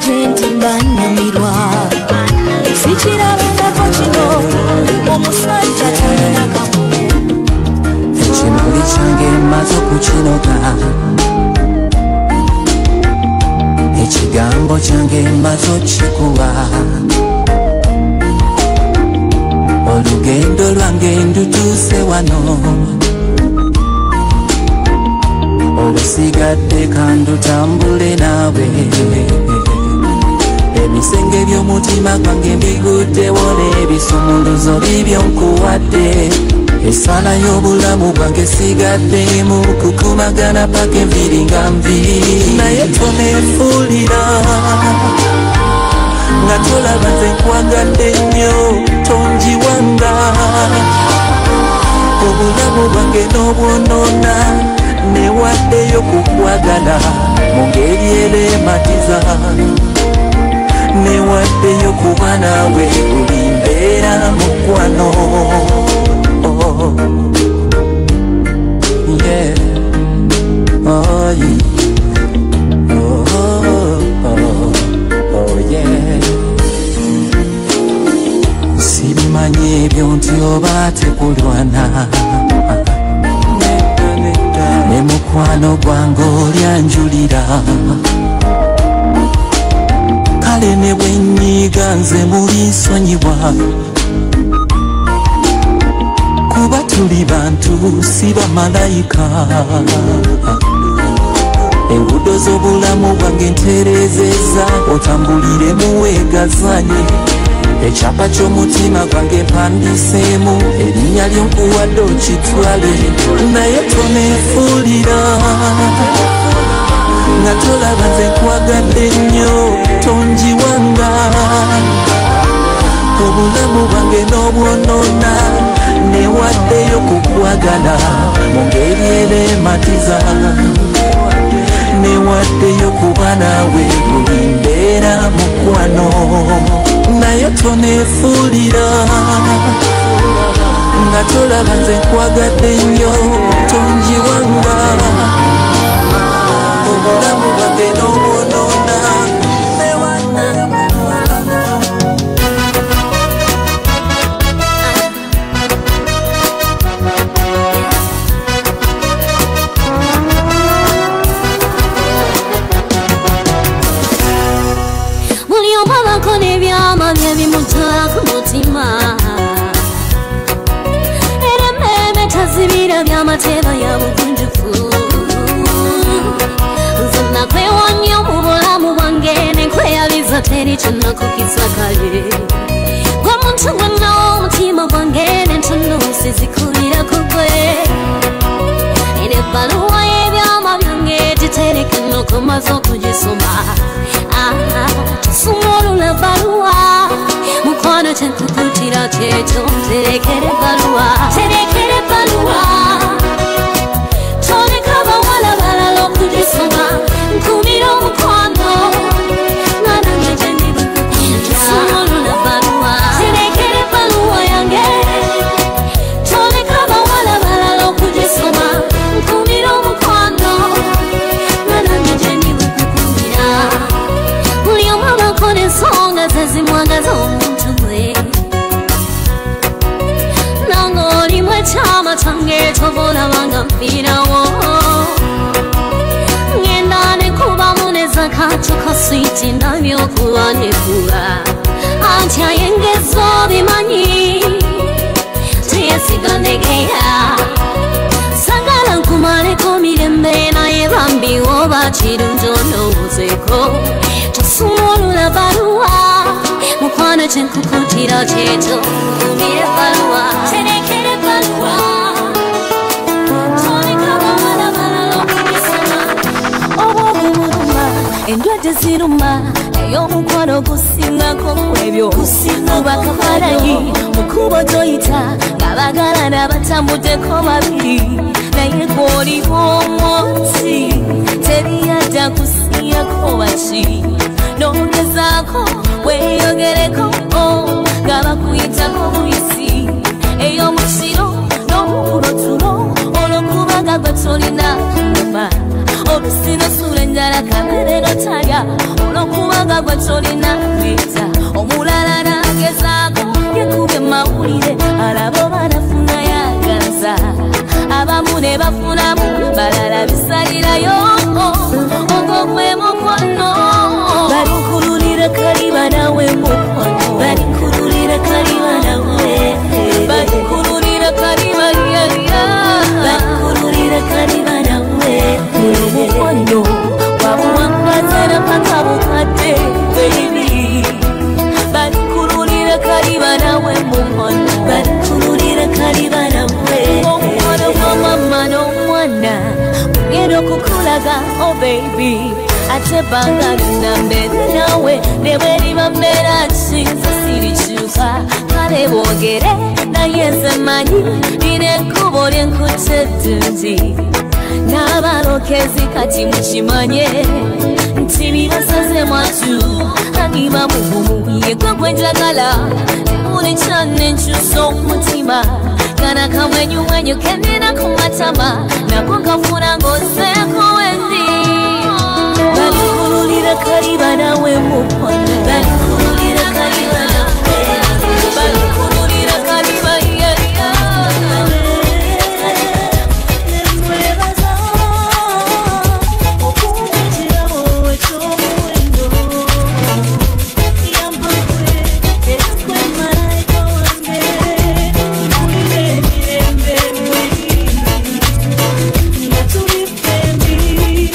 Banyamirwa Sichirabanga kochino Omusajja talina kamu Ekimuli kyange maze okukiroga Ekigambo kyange maze okikuwa Olugendo lwange ndutuuse wano Olusigadde kandutambule naawe Ebisenge by'omutima gwange mbiguddewo n'ebisumuluzo bibyo nkuwadde Essala y'obulamu bwange sigaddemu kukumagana paka enviiri nga nvi naye toneefuulira nga tolaba nze nkwagadde nnyo tonjiwanga obulamu bwange n'obwonoona newaddeyo kukwagala mu ngeri erematiza newaddeyo kuba naawe buli mbeera mukwano sibimanyi ebyo nti oba tekulwana ne mukwano gwange olyanjulira kale ne bwenyiga nze muli nsonyiwa kuba tuli bantu si bamalayika enguudo z'obulamu bwange ntereezezza otambulire muweegazanye ekyapa ky'omutima gwange mpandiseemu erinnya ly'onkuwadde okitwale naye toneefuulira nga tolaba nze nkwagadde nnyo tonjiwanga obulamu bwange n'obwonoona newaddeyo kukwagala mu ngeri erematiza newaddeyo kuba naawe buli mbeera mukwano naye toneefuulira nga tolaba nze nkwagadde nnyo tonjiwanga obulamu bwange n'obwonoona Mateba ya bukunjufu Zona kwe wanyo mubulamu wange Nenkwe yabiza teri chuna kukisa kale Kwa muntu wana omutima wange Nentuno sizikulira kukwe Ene baluwa yebyama byange Titereke noko mazo kujisoma Tusumolula baluwa Mukwano chenkukutira checho Terekere baluwa Terekere baluwa Nkumira omukwano Ngana ngeje ndibukukira Tusumulula baluwa Terekere baluwa yange Toleka abawala balala okugisoma Nkumira omukwano Ngana ngeje ndibukukira Buli omu abakola ensonga ze zimwagaza omuntu we Nange olimu ekyama kyange tobolabanga mpirawo Kacho kaswiti nabyokuba nekura Anti ayengezo bimanyi Tuyesigandegeya Sagala nkumaleko mirembe naye bambi oba kirunjono uzeko Tusumulula baluwa Mukwano chenkukutira checho Kumire baluwa Terekere baluwa Endwadde ziruma ey'omukwano gusingako ebyo kubakafalayi mukubo toyita ng'abagalana batambuddeko babiri naye gw'oliwo omunsi teriyadda kusiyako baki n'ogezaako weeyogereko nga bakuyitako buyisi ey'omukiro n'omukulotulo olw'okubaga gwe tolina kunyuma obusino sura njala kamere notaga olw'okubaga gwe tolina visa omulala nagezaako yekubye mawulire alabo banafuna yagaza abamu ne bafunamu balala bisalirayo ogwo gwe mukwano balinkululira kaliba nawe mukwano balinkululira kaliba nawe balinkululira kaliba yaya balinkululira kaliba nawe mukwano wabuwangazera paka bukadde baby balinkululira kaliba nawe mukwano balinkululira kaliba nawe omukwano gwa mama n'omwana mugenda okukulaga oh baby ate bangalina mbere nawe ne bweriba mbeera nsinza sirikyuka kale boogere naye nze manyi nina ekkubo lyenkutte eddungi n'abalokezi kati mukimanye nti bibasaze mwatu anima mugumu yegwe gwe njagala buli kyanne nkyusa omutima kana kamwenyumwenyu kenina ku matama nako nkafuna ng'oseeko wendi balinkululira kaliba nawe mukwano balinkululira kaliba nawe balinkululira kaliba yaya nemwebaza okumpitirawo ekyomuwendo yampakwe erakwe malayika wange mpulira emirembe emwe nga tuli fembi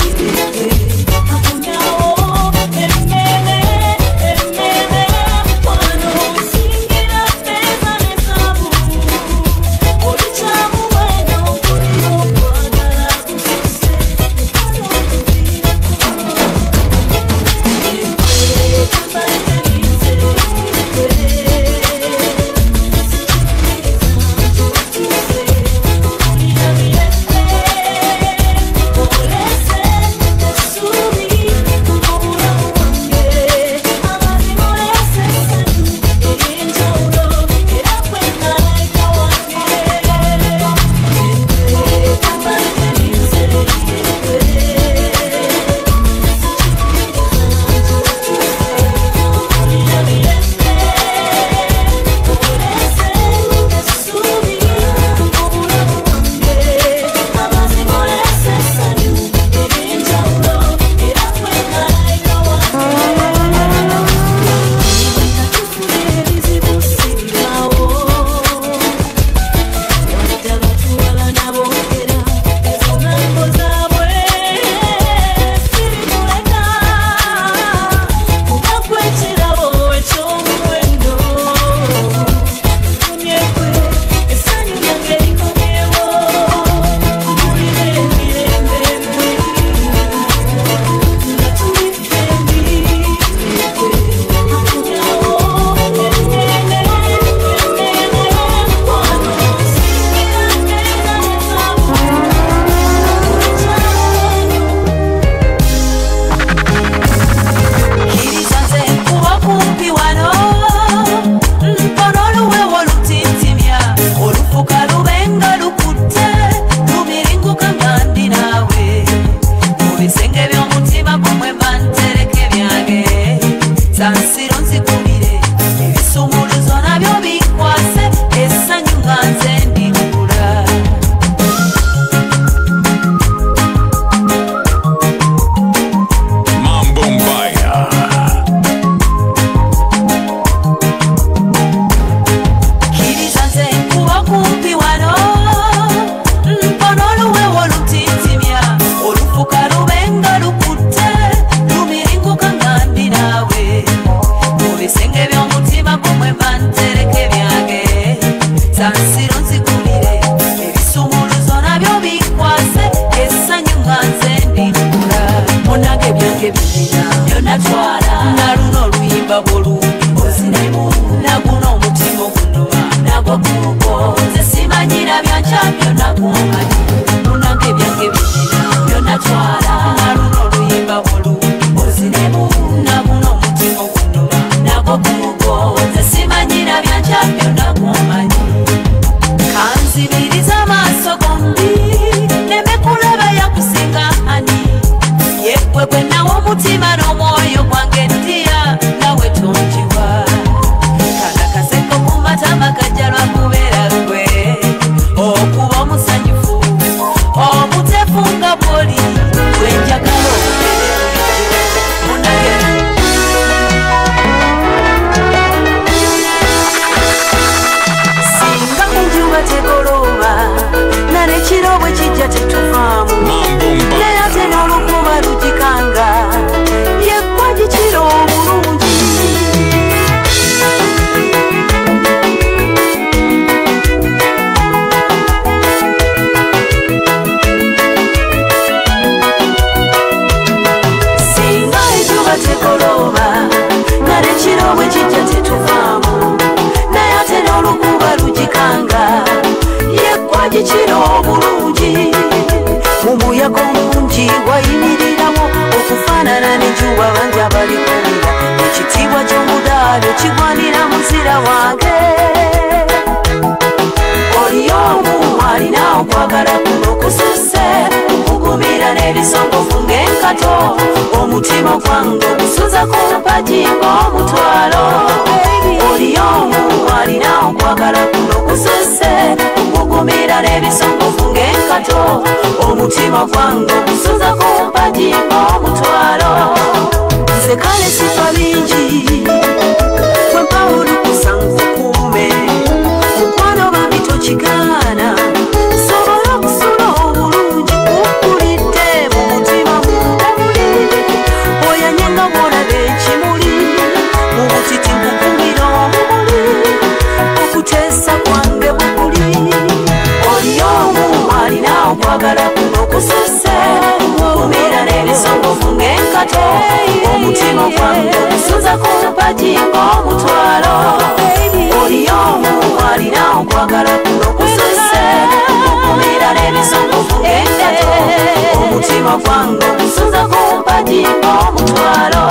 Wewe na umutima no moyo kwange ndia kwagala kuno kususe kugumira n'ebisongovu ng'enkato omutima gwange ogusuza ku mpagi ng'omutwalo oli omu alina okwagala kuno kususe kugumira n'ebisongovu ng'enkato omutima gwange ogusuza ku mpagi ng'omutwalo nze kale sifa bingi kwempawuli kusankukuume mukwano bambi tokigaana sobola okusula obulungi kukulidde mu mutima mundabuli oyanyenga bwolaba ekimuli mu butiti nkukumira omubuli okuteesa kwange bukuli oli omu alina okwagala kuno kususe kumira n'ebisongovu ng'enkato omutima gwange ogusuza ku mpagi ng'omutwalo oli omu alina okwagala kuno kususe kumira n'ebisongovu ng'enkato omutima gwange ogusuza ku mpagi ng'omutwalo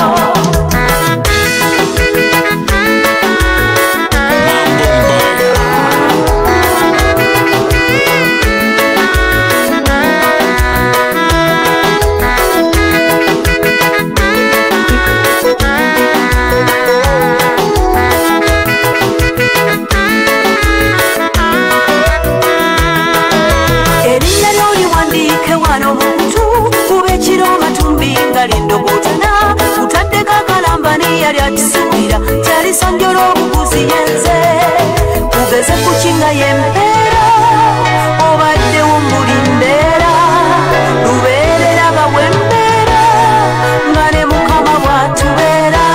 lindogotana utaddeko akalambani yali akisuubira kyalisonjola obuguzi yenze ugeze ku kinga y'empeera obaddewo mbuli mbeera lubeerera bawembeera nga ne mukama bw'atubeera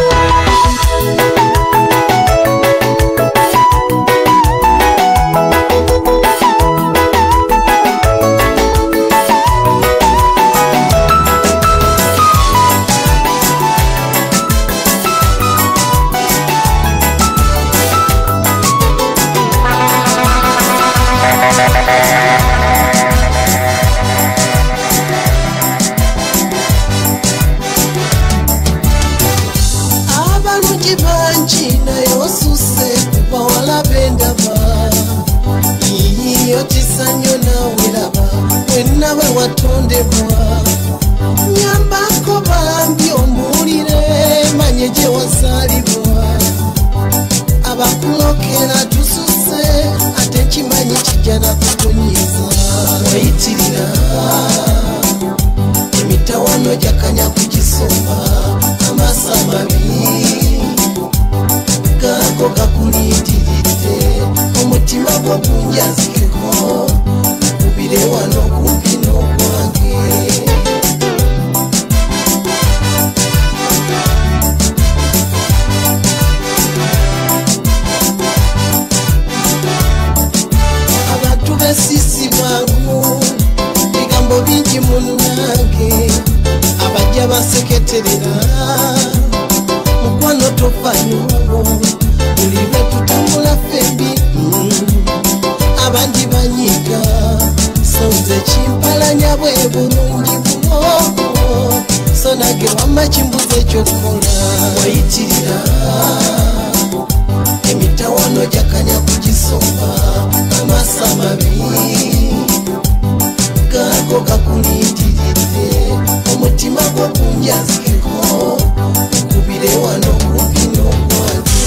watondebwa nyambako bambi omuwulire manye gye wazaalibwa abakulokera tususe ate kimanyi kijana kukunyiza wayitirira emitawano jakanya kugisomba amasa mabi gago gakulindiridde omutima gwo gunjazikeko kubire wano kumpi n'okwange abantu besisi bwangu bigambo bingi munnange abajja baseketerera mukwano tofanyobo buli lwe tutambula fembi abandi banyiga sonze kimpalanya bwe bulungi buno so nage wamma kimbuze ekyokukola wayitirira emitawano jakanya kugisomba amasa mabi gago gakulindiridde omutima gwo gunjazikeko kubire wano kumpi n'okwange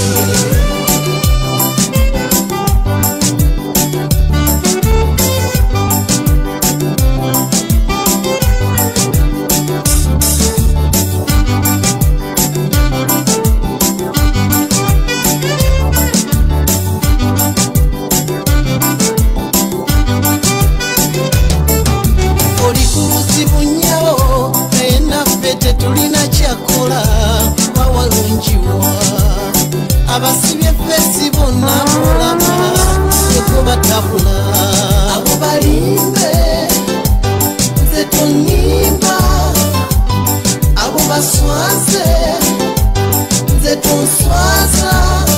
tulina kyakola bawalungiwa abasibye fesi bonna mulaba eko batabula abo balimbe nze tonimba abo baswaze nze tonswaza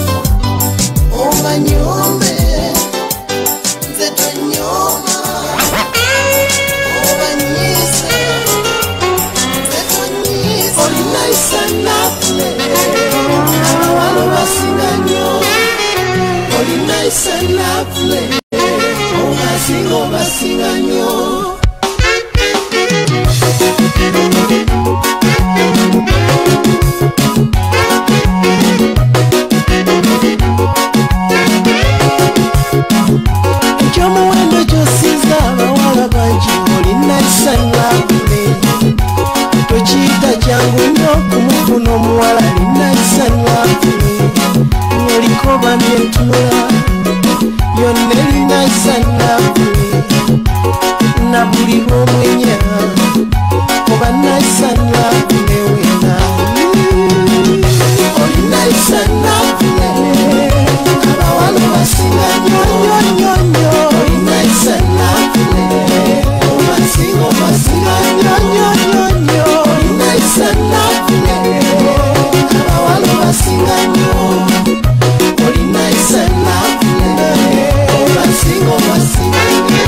obanyombe nze tonyoma obanyise nice and lovely. All of us in a new. Only nice and lovely. Oh, I sing, chita changu nnyo kumufuna omuwala nice and lovely ng'olikoba byentunula yonna eri nice and lovely na buli lw'omwenya oba nice and lovely wena oli nice and lovely abawala basinga nnyo oli nice and lovely obasinga nnyo oli nice and lovely abawala basinga nnyo oli nice and lovely obasinga nnyo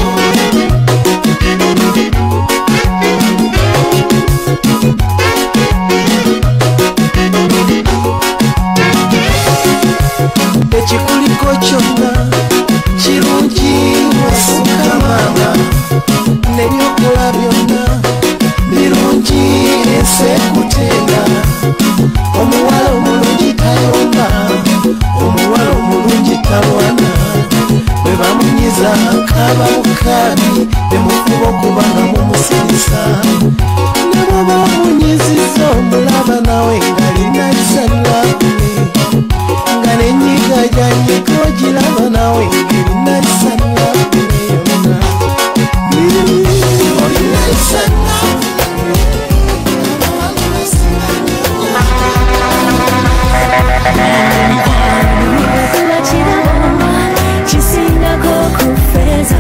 ekikuliko kyonna kirungi wasuka maama nebyokola byonna birungi ensekutenda omuwala omulungi tayomba omuwala omulungi talwana bwe bamunyiza akababukabi bemukuba okubanga mumusirisa ne bwoba omunyiziza omulaba nawe ngali nice and lovely nga nenyiga janyiga ogiraba nawe ngeri nice and lovely yonna oli nice and lovely kisingako kufeza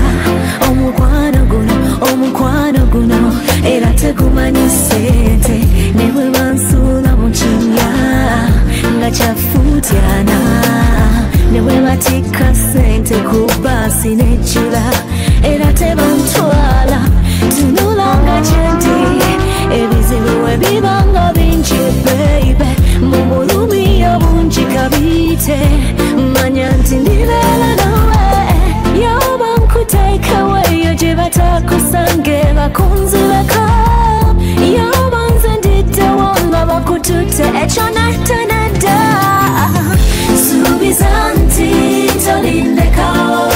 omukwano guno era tegumanyi sente ne bwe bansula mu kinnya nga kyafutyana ne bwe batikka sente ku baasi nejjula era tebantwala tunulanga kyendi ebizibu we bibanga bingi beibe mu bulumi obungi kabiyite manya nti ndibeera nawe yoba nkuteekaweeyo gye batakusange bakunzuleko yoba nze ndiddewo nga bakututte ekyo natanadda suubiza nti tolindeka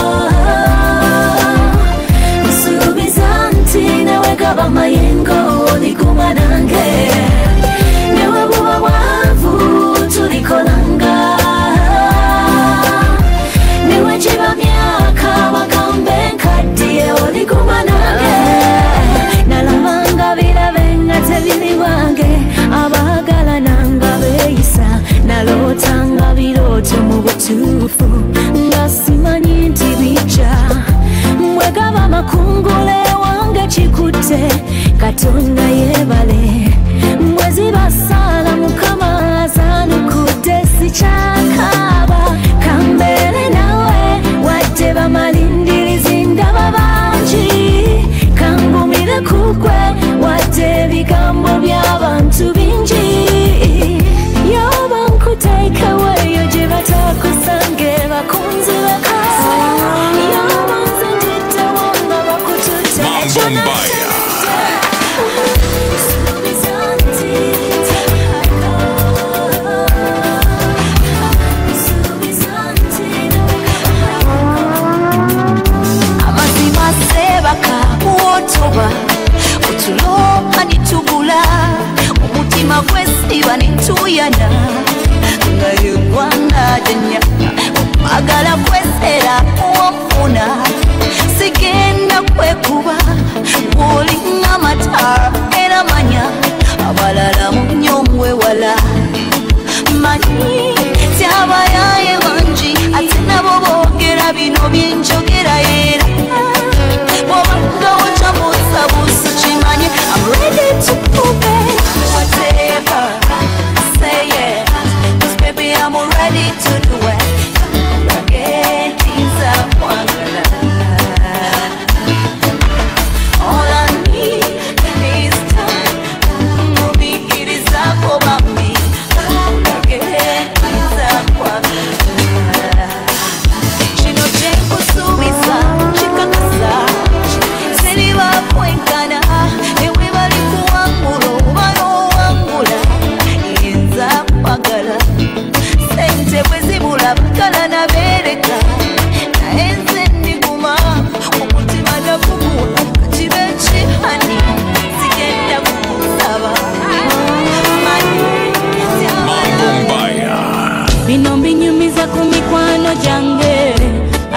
suubiza nti newe gaba mayengo oliguma nange newe buba bwavu tulikolanga newe giba myaka bakambe nkaddiye oliguma nange nalabanga birabe nga tebiri wange abagalana nga beeyisa nalootanga birooto mu butuufu nga simanyi nti bijja mwegaba makungule wange kikutte katonda yeebale mwezi basaala mukama azanukudde sikyakaaba kambeere nawe wadde bamalindirizi ndaba bangi kangumire kugwe wadde ebigambo by'abantu bingi yoba nkuteekaweeyo gye batakusange bakunzuleko yoba nze ndiddewo nga bakututte ekyo suubiza nti suubiza nti amazima seebaka wotoba otulopa nitubula omutima gwesiba nituyana nga yegwanajenya agala kwesera wofuna sigenda kwekuba bwolinga matara era manya abalala munyo mwewala manyi tyabayaye bangi ate nabo boogera bino byenjogera era bwobanga ocabusabusa kimanyi I'm ready to prove it whatever say it 'cause baby I'm ready to do it Gettiza kwangala all I need is time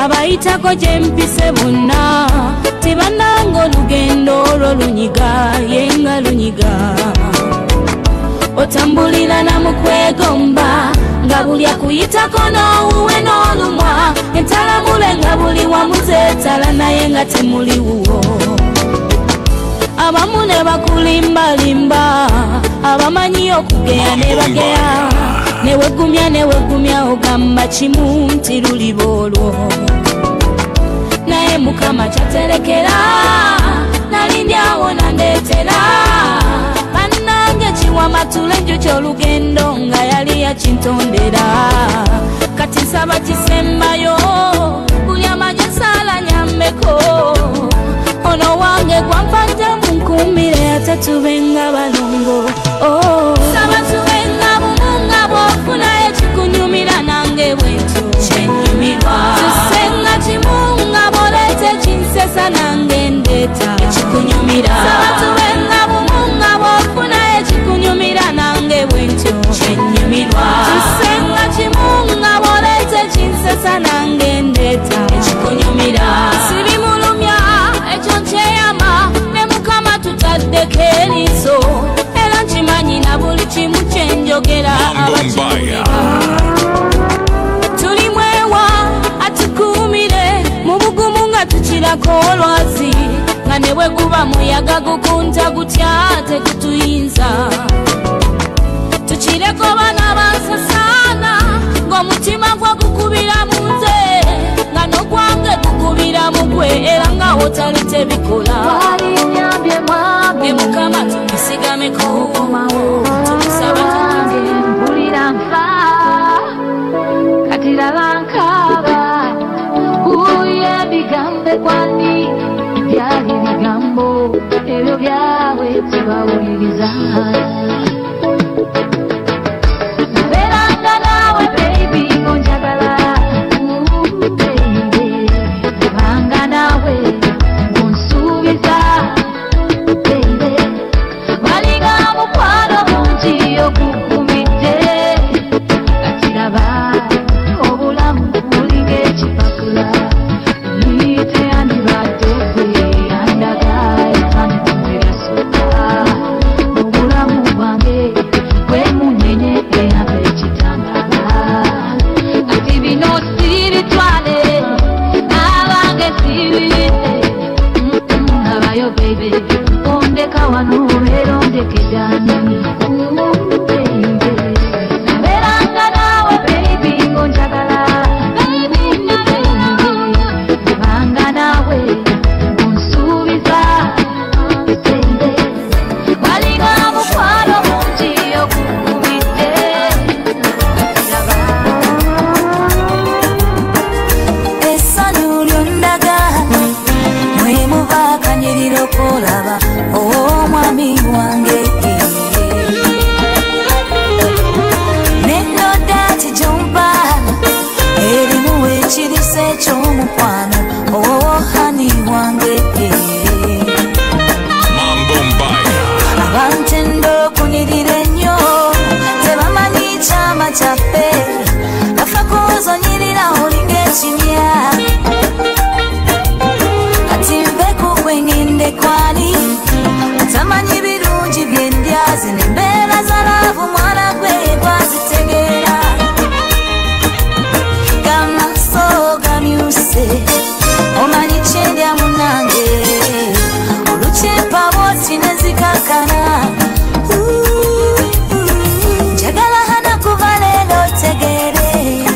abayitako gye mpise bonna tebannanga olugendo olwo lunyiga yenga lunyiga otambulira na mu kwegomba nga buli akuyitako n'owuwe n'olumwa entalamule nga buli wamuzeetala naye nga temuli wuwo abamu ne bakulimbalimba abamanyi okugeya ne bageya newegumya ogamba kimu nti luliba olwo naye mukama kyaterekera nalindyawo nandeetera bannange kiwa matula enjuki olugendo nga yali yakintondera kati nsaba kisembayo buli amagye saala nyambeko ono wange gwampadde munkumire ate tubenga balongo saba tubenga bumunga bwofuna ekikunyumira nange bwentyo kyenyumirwa tusenga kimunga boleete kinsesa nange ndeeta ekikunyumira saba tubenga bumunga bwofuna ekikunyumira nange bwentyo kyenyumirwa tusenga kimunga boleete kinsesa nange ndeeta ekikunyumira sibimulumya ekyo nkyeyama ne mukama tutaddeko eriiso era nkimanyi na buli kimu kyenjogera abakimuliga tuli mwewa atukuumire mu bugumu nga tukirako olwazi nga ne bwe guba muyaga gukunta gutya tekutuyinza tukireko bana bansasaana ng'omutima gwa gukubira mu nze nga n'ogwange gukubira mu gwe era nga wotali tebikola ne mukama tumisigameko tumusaba mpulira nfa kati laba nkaaba uye bigambe kwani byali bigambo ebyo byabwe tebawuliriza naberanga nawe baby onjagala baby nabanga nawe onsuubiza baby walinga mukwano mungi ogukumidde kati laba obulamu bulinga ekipapula niyite yandibadde gwe yandaga ebifaananyi ebyasooka obulamu bwange gwe munyenye eyava ekitambala kati bino sibitwale abange sibiyite abayo baby ondeka wano era ondeke dani naberanga nawe baby onjagala nabanga nawe onsuubiza walinga mukwano mungi ogukubidde essanyu lyondaga mwemubaakanyirira okulaba omwami wange nendoda tijomba erimu ekirisa ekyomukwano hani wange abantenda okunirira ennyo tebamanyi kyama kyaffe bafa kuzonyirira olinga ekimya kati nve kugwe ngende kwani tamanyi birungi byendyazi nembeera zalaavu mwana gwe gwazitegeera gamaso gamyuse omanyi kyendya munange olukyepa bwoti nezikakana njagala hana kuva leero otegeere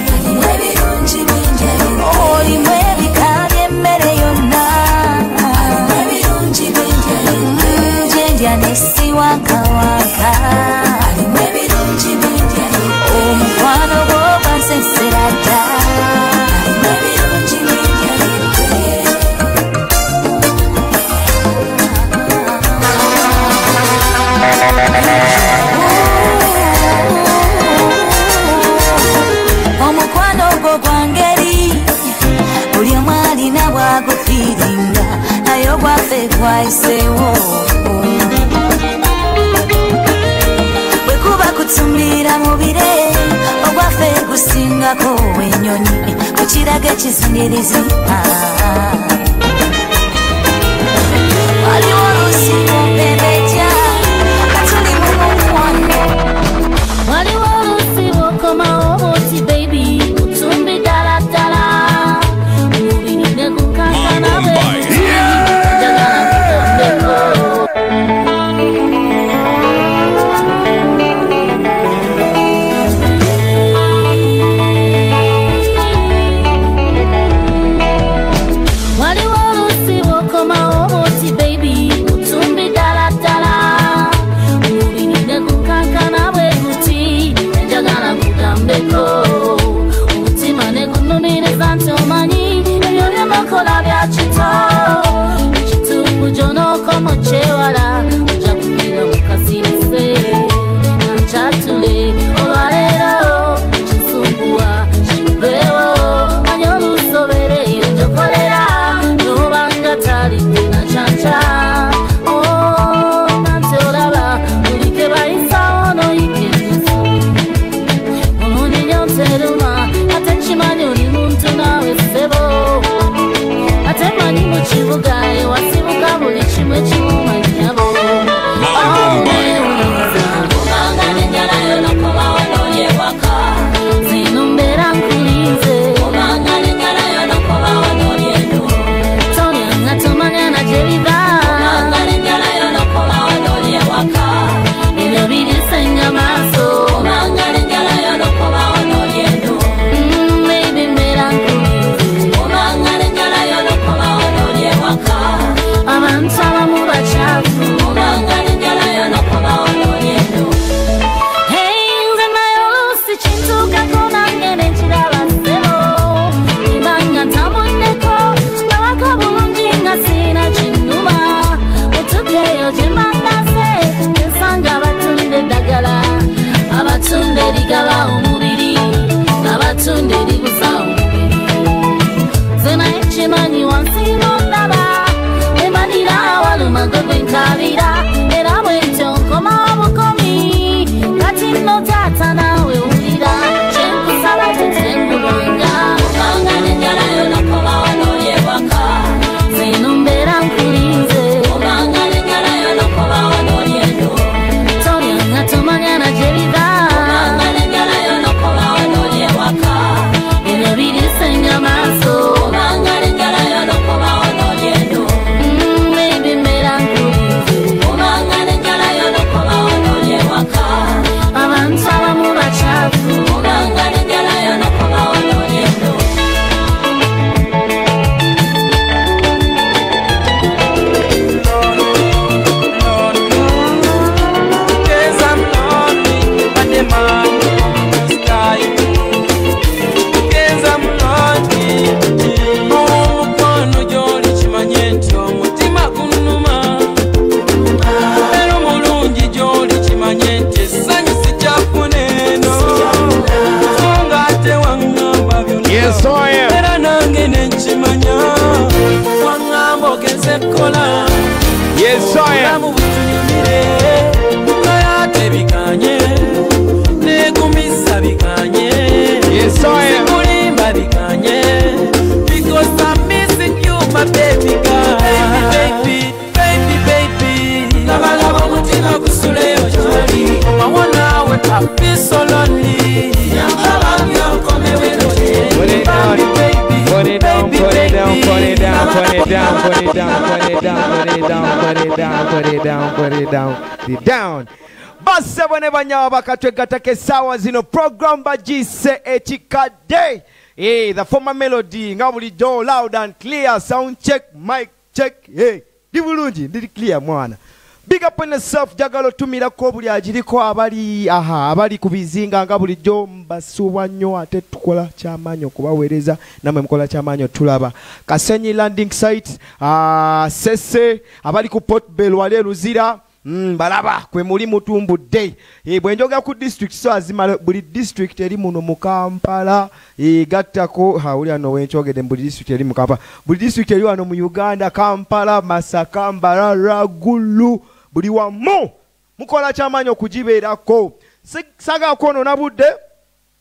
olimu ebika byemmere yonna gyendya nesiwakawaka omukwano gw'ogwansesera dda omukwano gwo gwangeri buli omu alina bwagufiiringa naye ogwaffe gwayiseewo bwe kuba kutumbira mu bire ogwaffe gusingako ennyonyi chiraga chisingirizi wali wolusi mumbebeja akatuli mumukwano wali wolusi wokoma oboti baby utumbi dala dala mubinide kukankana bwebuti njagala kutambeko Chewala uja kupira mukasinise Nanchatule ovalero Chisumbua Chimbewo Manyolu sobere Yonjokolera Nubanga tali Tena chancha Oh Nante olaba Ulike baisa ono ikenisu Muluni nyonteruma Atenchimani uli muntu nawe sebo Atemani muchibuga Wasibuga buli chimwe chimwe Yes, I am. Yes, I am. Because I'm missing you, my baby girl. Baby, baby, baby. Lava, lava, mutina kusuleo chali. Mawana we happy so lonely. Put it down, put it down, put it down, put it down, put it down, put it down, put it down, put it down, put it down, put it down, put it down. Base bone banyawa bakatwegatake sawa zino program bagise ekikadde. The former melody nga bulijjo loud and clear, sound check, mic check. Hey, ndi bulungi, ndi clear mwana. Big up on yourself, jagalo tumirako buli ajiriko abali kubizinga nga bulijjo mbasuwa nnyo ate tukola kyamanyo kubaweereza namwe mukola kyamanyo tulaba. Kasenyi landing site, Sese, abali ku Port Bell wale Luzira. Balaba kwe muli mutumbudde bwenjoga ku district so azimala buli district eri muno mu Kampala gattako uli ano wenchogede buli district eri mu Kampala buli district eri wano mu Uganda Kampala Masaka Mbarara Gulu buli wamu mukola kyamanyo kujibeerako saga kono nabudde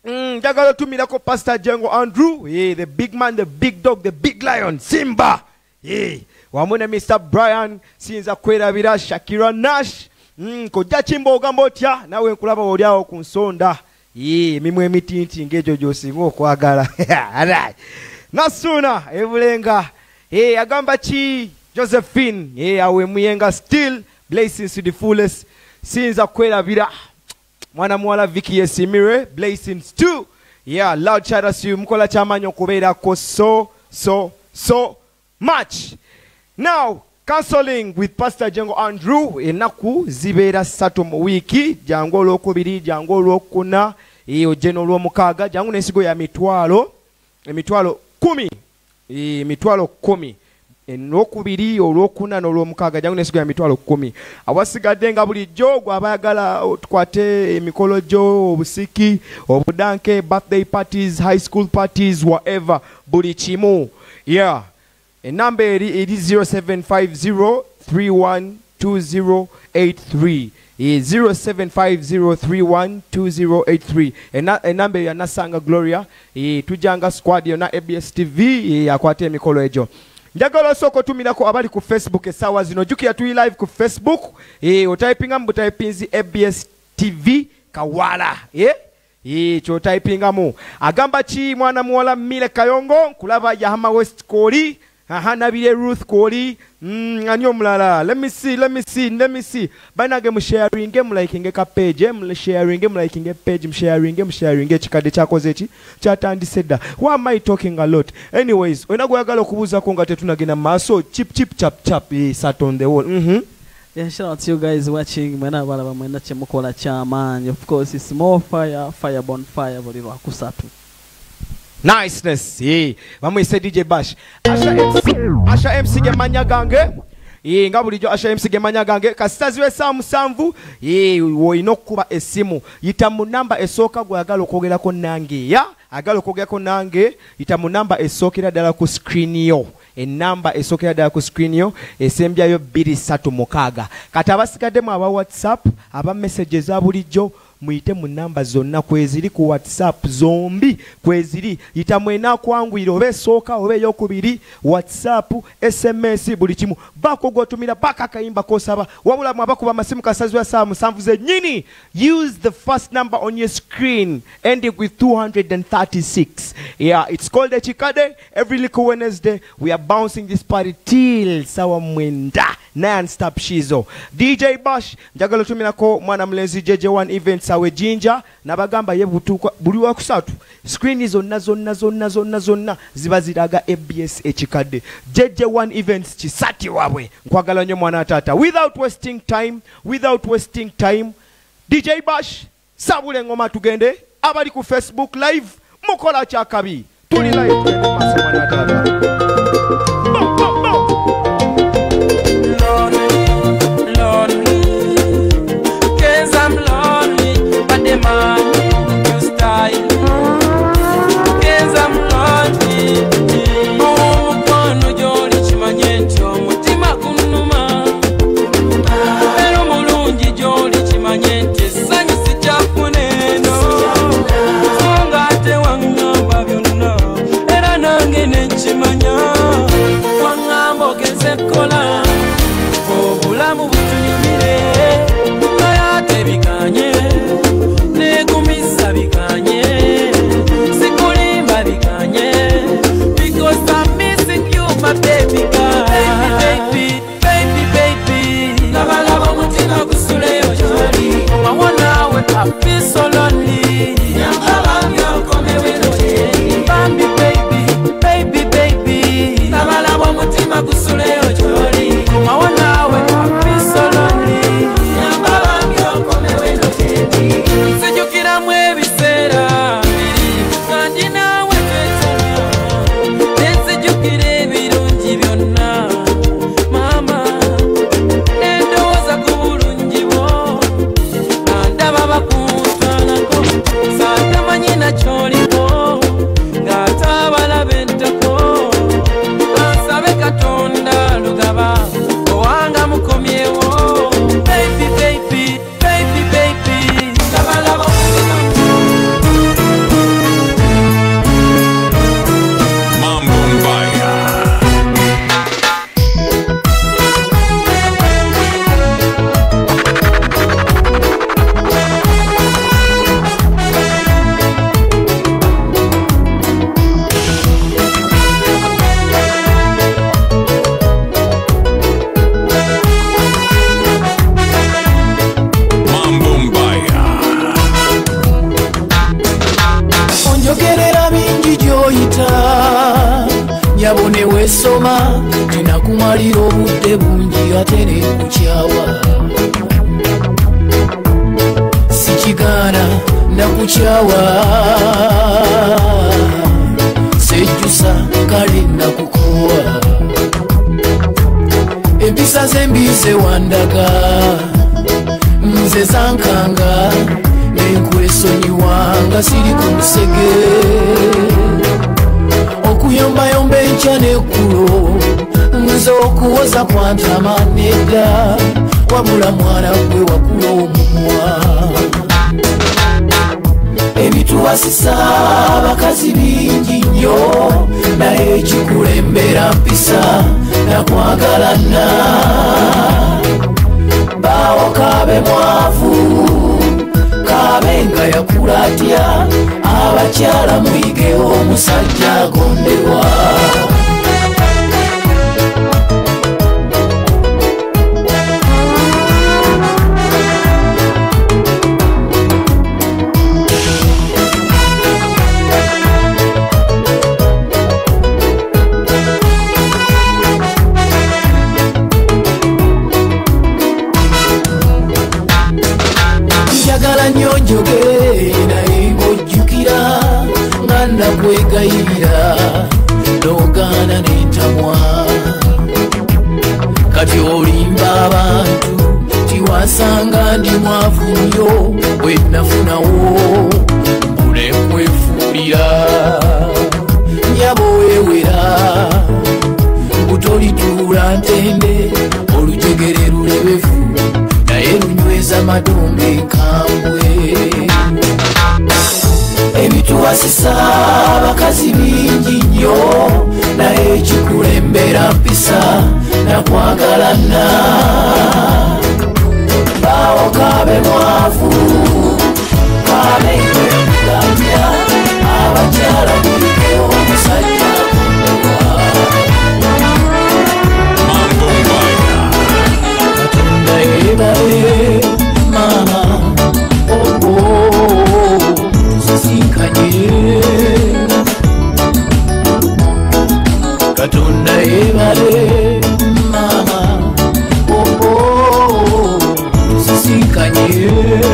Njagala tumirako Pastor Jengo Andrew, the big man, the big dog, the big lion, Simba. Wamune Mr. Brian, sinza kwerabira Shakira Nash. Kojja Chimbo ogamba otya nawe nkulaba olyawo ku nsonda. Mimwe emitinti ngejo josinga okwagala. Nasuna ebulenga. Agamba chi Josephine, awe muyenga still blessings to the fullest. Sinza kwerabira mwana muwala Vicky Yesimire, blessings too. Loud shout to you. Mukola chamanyo kubeera ko so much. Now, counseling with Pastor Jengo Andrew, enaku zibeera 3 mu wiki, jangu olwokubiri, jangu olwokuna, ojeno olw'omukaaga, jangu n'ensigo ya emitwalo 10. Emitwalo 10. Olwokubiri, olwokuna n'olw'omukaaga, jangu n'ensigo ya emitwalo 10. Awasigadde nga bulijjo gwabayagala tukwate emikolo gyo, obusiki, obudanke, birthday parties, high school parties, whatever, buli kimu. Number is 0750312083. 0750312083. Number ya Nasanga Gloria. Tujanga squad yona ABS TV akwate emikolo ejo. Njagala soko tumirako abali ku Facebook esawa zino. Jukira tuli live ku Facebook. Otypinga mbu typinzi ABS TV Kawala. Cho typinga mu. Agamba chi mwana muwala Mile Kayongo kulaba Yahama West Koli. Nabile Ruth Koli. Anyo mulala. Let me see. Banage msharinge mlikinge ka page, msharinge mlikinge page, msharinge chikade chakoze chi chatandise da. Why am I talking a lot? Anyways, wenagwagala okubuza ko nga tetunagenda maso chip chap sat on the wall. Yeah, shout out to you guys watching. Mwena chemukola chaman. Of course, it's more fire bonfire voliro akusatu. Niceness. Bamwise DJ Bash. Asha MC Gemanya gange. Nga bulijjo Asha MC Gemanya gange. Kasitaziwe samusanvu. Woyina okuba esimu. Yita mu namba esooka gwagala okwogerako nange. Agala okwogerako nange. Yita mu namba esookera ddala ku screen yo. Enamba esokera ddala ku screen yo esembyayo 236. Kati abasigaddemu aba WhatsApp, aba messages abulijjo muyite mu namba zonna kweziri ku WhatsApp zombi kweziri yita mwena kwangwira oba esooka oba eyokubiri WhatsApp SMS buli kimu bako gotumira baka kayimba kosaba wabula mwabakuba masimu kasazwa saa musanvu ze nyini. Use the first number on your screen ending with 236. It's called the Chikade. Every little Wednesday we are bouncing this party till sawa mwenda non-stop shizo. DJ Bash njagala tumirako mwana mlenzi JJ1 events awe jinja nabagamba yebutuka buli wa kusatu screen zonna ziba ziraga ABS Chikade. JJ1 events chisati wabwe nkwagala nnyo mwana tata. Without wasting time DJ Bash sabule ngoma tugende abali ku Facebook live mukola chakabi tuli live tugende maso mwana tata. I feel so lonely. Mama, nyabo ne wesoma tinakumalira obudde bungi ate ne kukyawa sikigana nakukyawa sejjusa kale nakukowa empisa zembize wandaga nze zankanga nenkwesonyiwanga siri ku musege okuyombayomba enkya n'ekkulo nze okuwoza kwantama nedda wabula mwana gwe wakula omumwa ebituwasisa abakazi bingi nnyo naye ekikulembera mpisa nakwagalana bawo kabe mwavu kabe nga yakula atya abakyala muyige omusajja agonderwa nyonjoge naye ng'ojjukira nga nakwegayirira n'ogaana n'entamwa kati olimba abantu tiwasanga ndi mwavu nnyo bwe nafunawo mbule kwefuulira nyabo ewera butolituula ntende olujegere lulebevu naye lunyweza madonge nkambwe ebituwasisa abakazi bingi nnyo naye ekikulembera mpisa nakwagalana bawo kabe mwavu kabe ng'ekugambya abakyala bulike omusajja katonda yebabe mama sisinkanye katonda yebale mama sisinkanye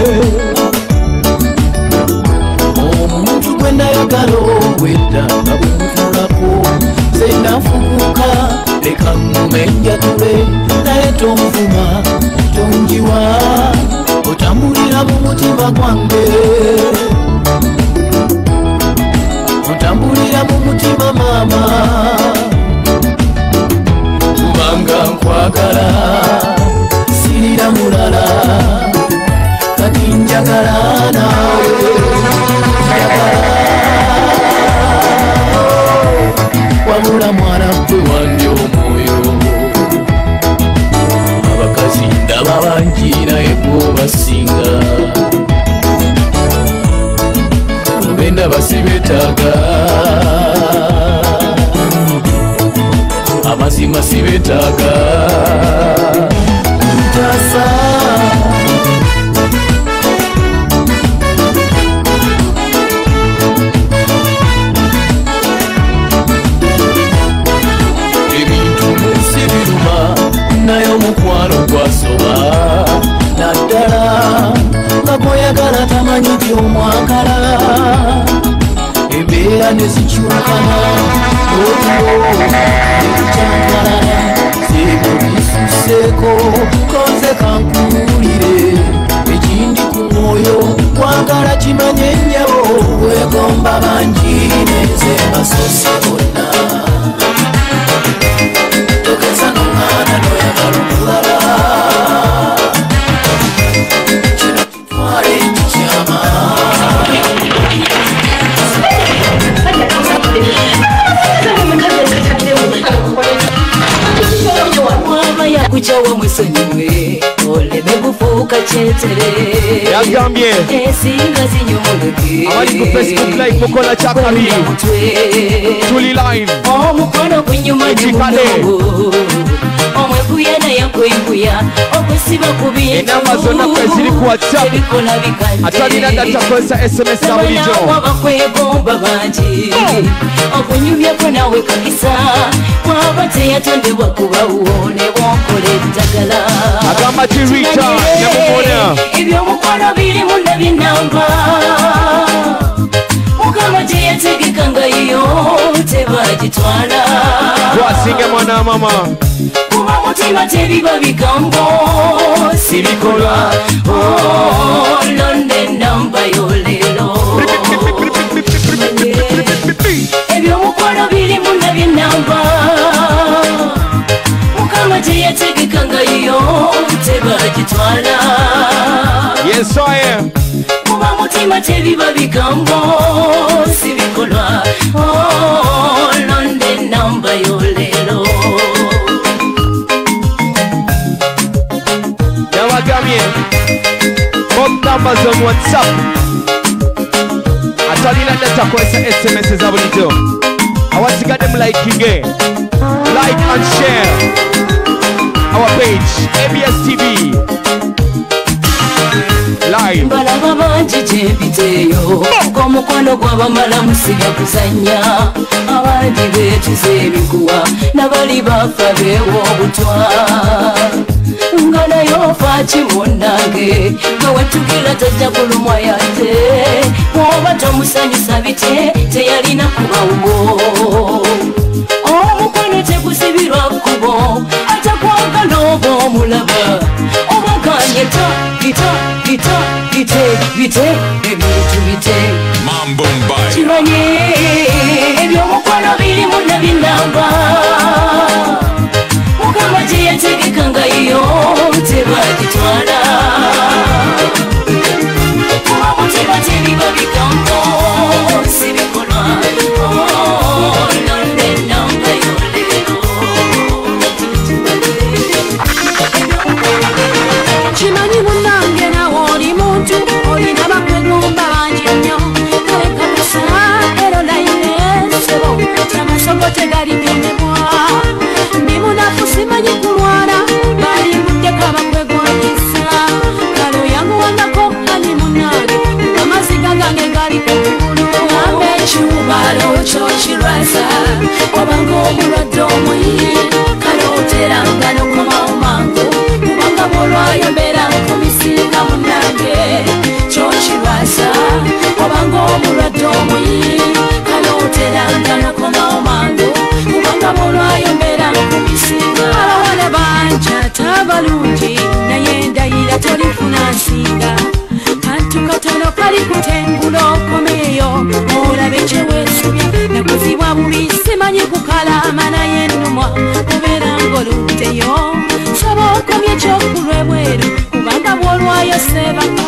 omuntu gwe nayagala obwedda nga bwe mutulako ze nafubuka leka ngume njatule naye tomuvuma tonjiwa otambulira mu mutima gwange otambulira mu mutima mama kubanga nkwagala sirira mulala kati njagala nawe wabula mwana gwe wange omwoyo abakazi ndaba bangi naye gwobasinga benda basibetaga amazima sibetaga ntasa ebintu munsi biruma naye omukwano gwasoba naddala nga gwoyagala tamanyi byomwagala embeera nezikyukana ekyankalana zebubisuseeko konze kankuwulire ekindi ku mwoyo kwagala kimanye nnyabo wegomba bangi neze basose bonna togeza n'omwana noyagala okulaba kino kitwale ekikyama mwaba yakujawa mwisonyiwe oleme kufuuka kachetere yagambye esinga zinyumuleke abali ku Facebook live mukola kyakabiri tuli live omukono kunyuma nemugongo omwekuya naye kwekuya okusiba ku bintu enamba zonna kweziri ku WhatsApp atalina datakozesa SMS za bulijjo abakwegomba bangi okunyumyako nawe kakisa waba teyatondebwa kubawo ne bonkola eddagala agamba kirita nemumona ebyomukono birimu nabinamba mukama gyeyategeka nga yo tebagitwala twasinge mwana wa mama kuba mutima tebiba bigambo sibikolwa londe namba yolero ebyomukono birimu nabinamba mukama gyeyategeka nga yo tebagitwala yes I am kuba mutima tebiba bigambo sibikolwa londe namba yolero yabagamye both numbers on WhatsApp atalina data kwesa SMS za bulijjo awasigadde mu likinge like and share our page ABS TV live balaba bangi gyembiteeyo ng'omukono gw'abamala musiga kuzannya abandi beetuze ebikuwa nabali bafa beewoobutwa nga naye ofa kimunnange nga wetukira tajja kulumwa yate bw'oba tomusanyusa bite teyalina kubawo omukono tegusibirwa kkubo atakwagala oba omulaba obaganye bite ebintu bite kimanye ebyomukono birimu nabinamba mukama gyeyategeka nga yo tebagitwala kuba mutima tebiba bigambo sibikolwa londe namba yolero kimanyi munange nawe oli muntu olina bakwegomba bangi nnyo kaleka kusa ero layine sebo namasoko tegaligemebwa ndi munafu simanyi kulwala bali muddeko abakwegwanyisa kale oyanguwangako ani munange amaziga gange gali kukulu ambe ekyubalo kyokirwaza obanga omulwadde omuyi kale oteranga nokomawo mangu kubanga bwolwayo mbeera nkumisinga munange kyokirwaza obanga omulwadde omuyi kale oteranga nokomawo mangu kubanga bwolwayo mbeera nkumisinga abawala bangi ate abalungi naye ndayira tolifuna nsinga kantu katono kali kutengula okomeeyo olabe kyeweesubya nakuzibwa bubi simanyi kukalama naye ennumwa obeera ng'oluddeyo soba okomye ekyokulwa ebweru kubanga bw'olwayo seebaka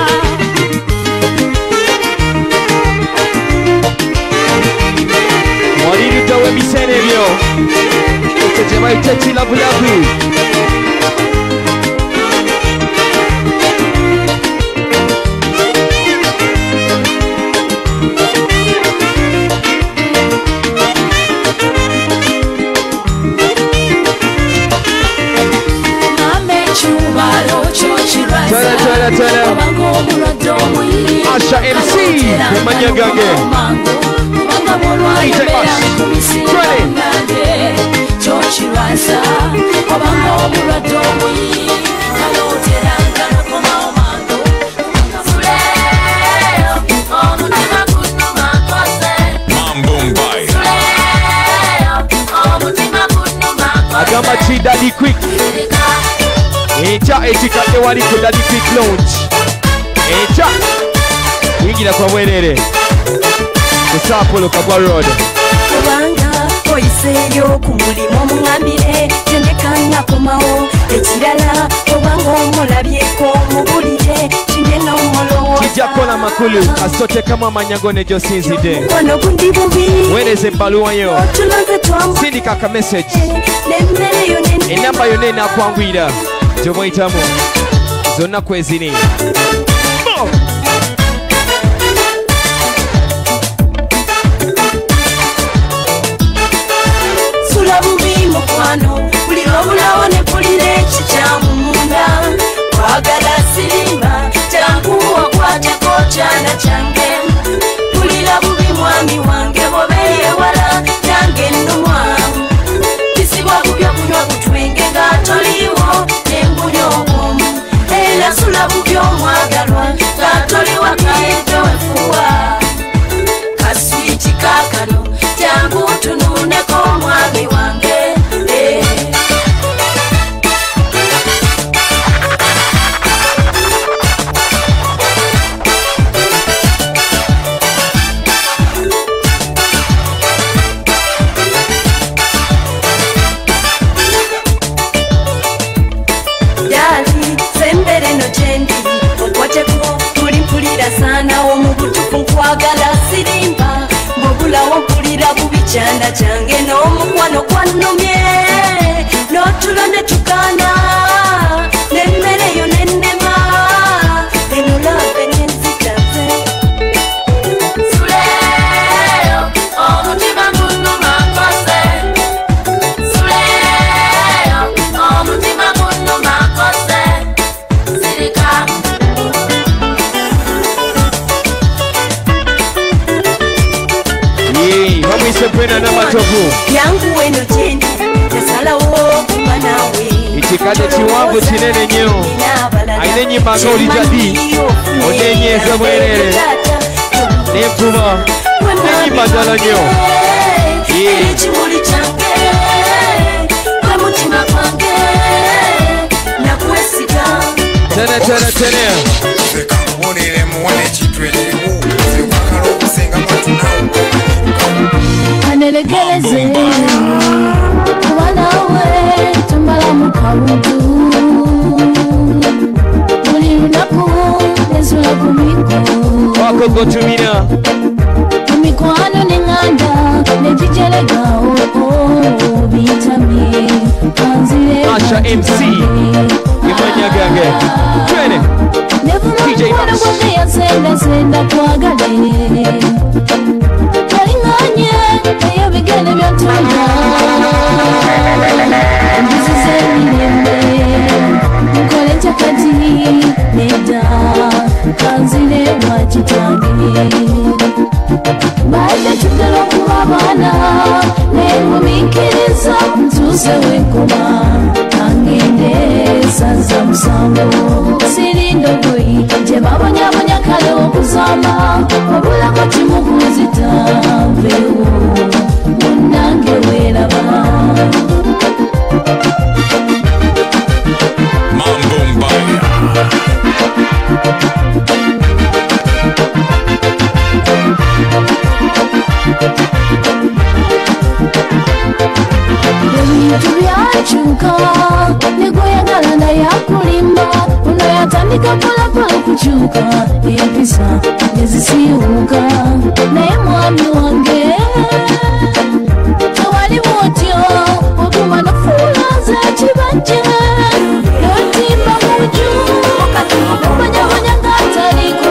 waliriddewo ebiseera ebyo ekyo gye bayita ekirabulabu Asha MC emanya gange kyokirwaza obanga omulwadde omuyi kaloteranga nokomawo mangu omutima gunuma nkose agamba ki Daddy Quick enkya ekikadde wali ku Daddy Quick Lounge enkya yingira kwa bwerere ku Sapolo Kagwa Road kubanga oyiseeyo ku mulimu omungambire tendekanakomawo ekirala obanga omulabyeko omubulire kinena omulowooza kijja kola makulu asotekamu amanyago negyosinzidde wano gundi bubi weereza ebbaluwa yo otuloze twamu sindika aka message n'emmere yo enamba yonna enakwanguyira gy'omuyitamu zonna kwezini sula bubi mukwano buli lwobulawo ne pulira ekikyamu munda kwagala sirimba jangu wakwateko kyana kyange pulira bubi mwami wange bobeeye wala yange nnumwa kisibwa kubyo kunywa kutwenge nga toliwo nengunya obwomu era sula bubi omwagalwa nga toliwa kaejo wefuwa kaswiti kakano jangu tununeko mwami wange sana omubutufu nkwagala sirimba mbobulawo mpulira bubi kyanda kyange n'omukwano kwannumye n'otulo ne tukana n'emmere yo n'ennema enolave n'enzitaze suleyo omutima gunnuma nkose suleyo omutima gunnuma nkose sirika Sepena na matovu yangu weno jendi nasalawo kuba nawe ichikade chiwanvu chinene nyeo ainenyi magoli jadi onenyeeza bwerere nenkuba nenyi madala nyeo ekimuli kyange gwe mutima gwange nakwesiga tene Onere muwane chitwelewo sekwakala okusenga matunawo anelekeleze kuba nawe tambala mu kabutu buli lunaku nezula ku miko wakogotumina mikwano neŋŋanda negijelegawo bitamye kanzire Asha MC imanya gange twene nevunamukwano gwonna yasendasenda twagale tolinganye eyo bigende byotulya mbizize emirembe nkole njakati nedda kanzire wakitange badde tugala okuba abaana nengumiikiriza ntuuse wenkoma kangende saza musango sirindogoyi gye babonyabonya kale okuzama wabulako kimukuzita mpewo munnange weeraba Mambo Mbaya ebintu byakyuka negweyagala nayakulimba uno yatandika polapola okukyuka empisa nezisiiwuka naye mwami wange tewali bwotyo oguma nofuulaza ekibajja notimba muju okumanyamanya ng'ataliko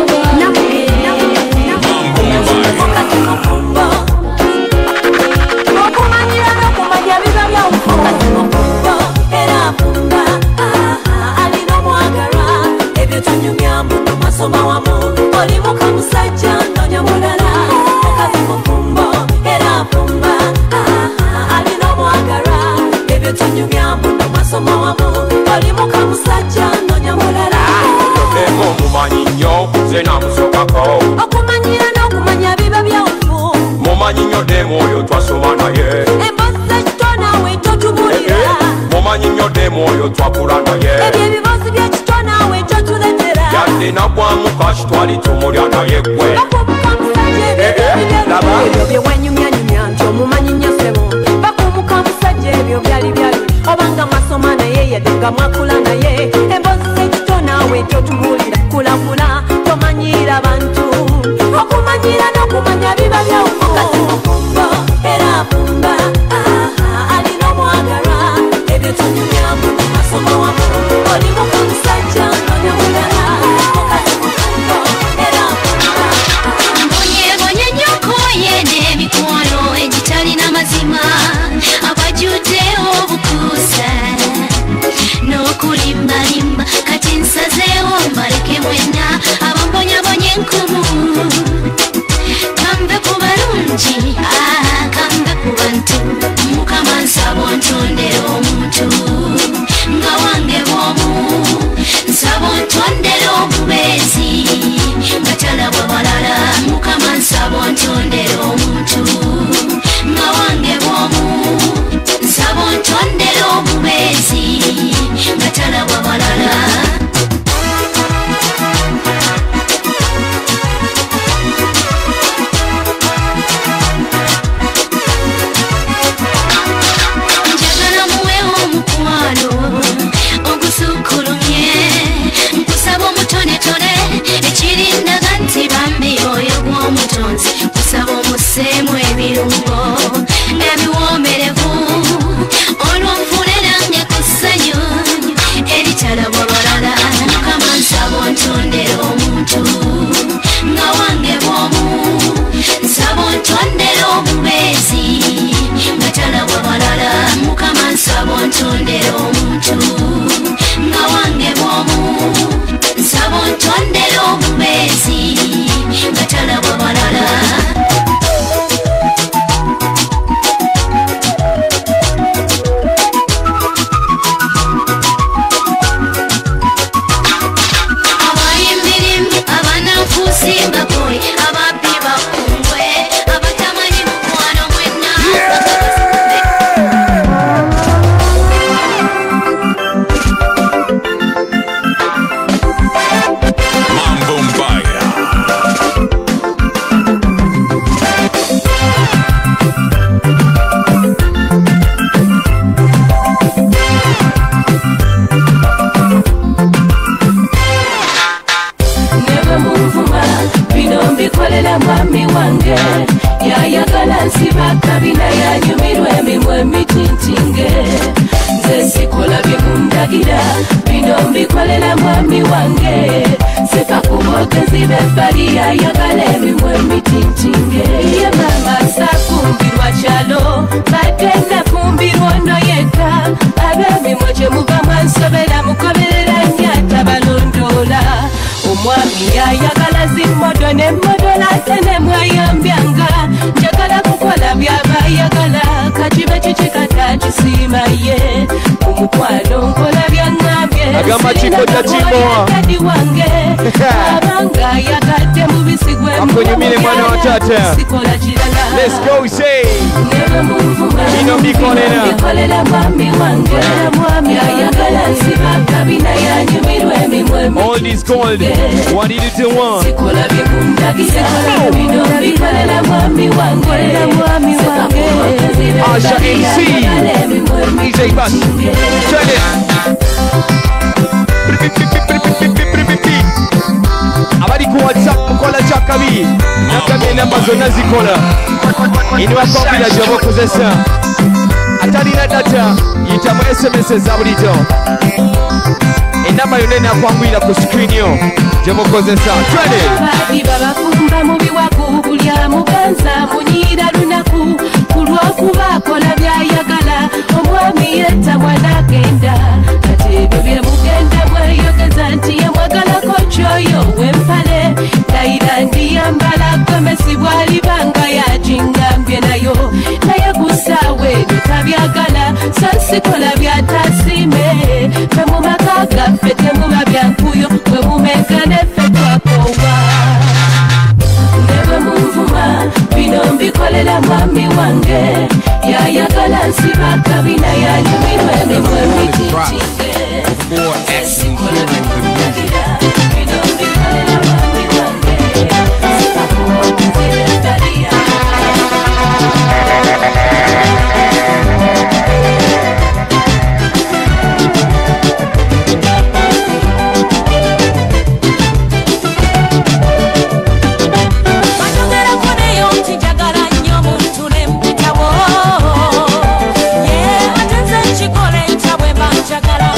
okumanyira n'okumanya biba byawuka era mpumba alina omwagalwa ebyo tunyumyamu tumasoma wamu olimuka musajja nonya mulala mukazi mufumbo era mpumba alina omwagalwa ebyo tunyumyamu tumasoma wamu olimuka musajja nonya mulala mumanyi nnyo ze namusokako okumanyira n'okumanya biba byawufu mumanyi nnyo demu oyo twasoma naye emboozi ekito naawe totubulira mumanyi nnyo demu oyo twakula naye ebyo ebiboozi by'ekito naawe totuletera yadde nagwamu kashi twali tumulya naye gwe bakumuka musajja laba. ebyo byewanyumyanyumya nti omumanyi nnyo sebo bakumuka musajja ebyo byali byali obanga mwasoma naye yadde nga mwakula naye emboozi ekito naawe totubulira kulakula tomanyira bantu okumanyira n'okumanya biba byawuka era mpumba alina omwagalwa ebyo tunyumyamu tumasoma wamu olimuka musajja nonya nsaba ontondera omuntu nga wange bw'omu nsaba ontondera omubeezi nga talabwa balala njagala muwewo omukwano ogusukkulumye nkusaba omutonetone ekirindaga nti bambi oyo gw'omutonzi nkusaba omuseemu ebirungo ebiwoomerevu olwonfune nange ku ssanyu eritalabwa balala mukama nsaba ontondera omuntu nga wange bw'omu nsaba ontondera omubeezi nga talabwa balala mukama nsaba ontondera omuntu nga wange bw'omu nsaba ontondera omubeezi nga talabwa balala abayimbirimbi abanafuusi bakoye ababbi bakungwe abatamanyi mukwano mwenna Mambo Mbaya. Never muvuma bino mbikolera mwami wange yayagala nsibaka bina yanyumirwa emimwe emitintinge nze sikola byemundagira bino mbikolera mwami wange sikakumogezi bebbali yayagala emimwe emitintinge ye mama safumbirwa kyalo badde nafumbirwa ono yekka ab'emimwe gye muva mwansobera mukoberera nyata balondoola omwami yayagala zimmodo nemmodola ate nemwayambyanga njagala kukola byabayagala kakibe kikikata kisiima ye omukwano nkola byaŋŋambye Agamba kikoja kimoa. kadi wange abanga yagadde mu bisigwe Akunyumire mwana wa tata. sikola kirala Let's go, say. Never muvuma Bino mbikolera. mbikolera mwami wange mwami yayagala nsibaka bina yanyumirwa emimwe All is gold. What did you do? sikola byemundagira bino bikolera mwami wange Asha MC. DJ Bus. Turn it. Abali ku WhatsApp mukola kyakabi nakabye enamba zonna zikola inwa kompira gyobakozesa atalina data yitamu SMS eza bulijjo enamba yonna enakwanguyira ku screen yo gyemukozesa twende babi babafumba mu biwaku buli amuganza munyiira lunaku ku lw'okuba akola byayagala omwami yetta mwana agenda kati ebyo byemugenda mweyogeza nti yamwagalako kyoyo w'empale tayira ndiyambala gomesi bw'alibanga yagingambye nayo naye gusaawe ebyo tabyagala so sikola byatasiime fe mu maka gaffe temuba byankuyo bwe mumeka neffe twakoowa nebe munvuma bino mbikolera mwami wange yayagala nsibaka bina yanyumirwa emimwe emitintinge sikola byemundagira bino mbikolera mwami wange sikakumogeziretalia Chagala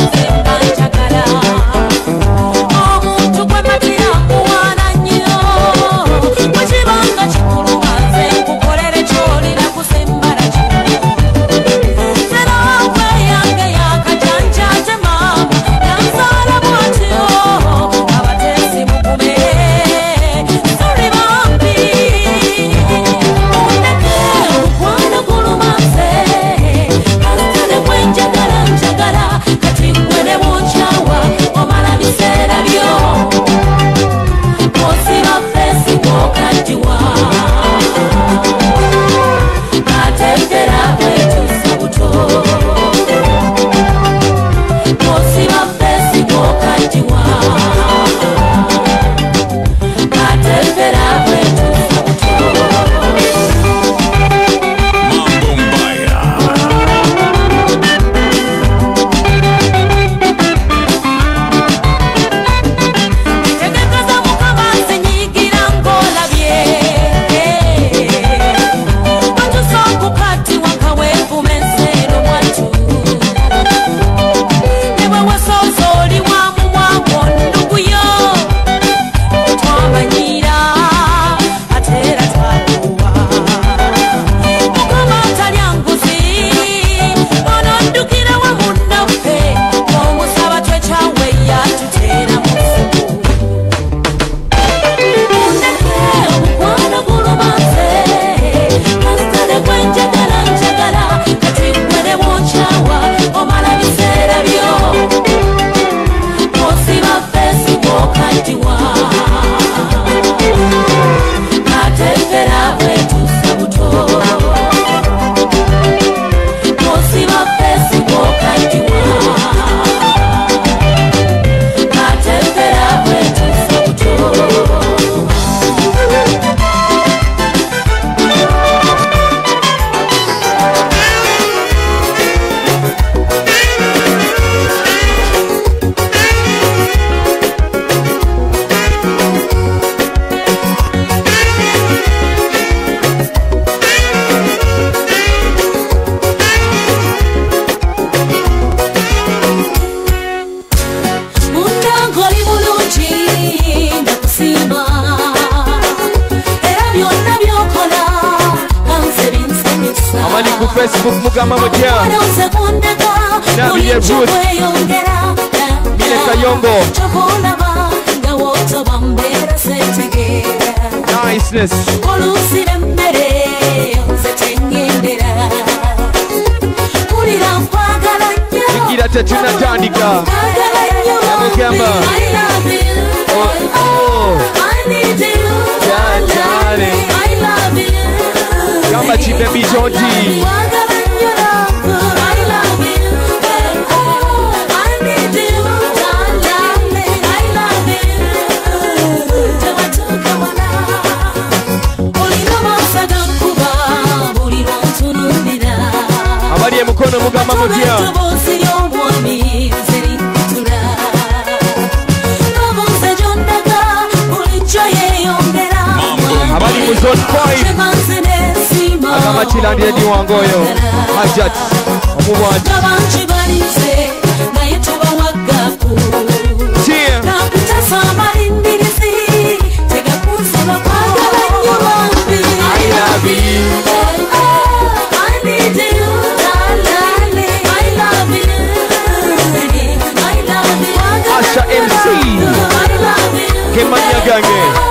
Facebook mugamba mutya Nabiye Bruce Mine Kayongo Niceness Igira tetunatandika Namugamba Kama chibebi Georgie Abari mukono mugamba mutya Abari mu zone 5 Agama chilandire di wangoyo Hajat omubwanji Tia I love you Asha MC Kemanya Gange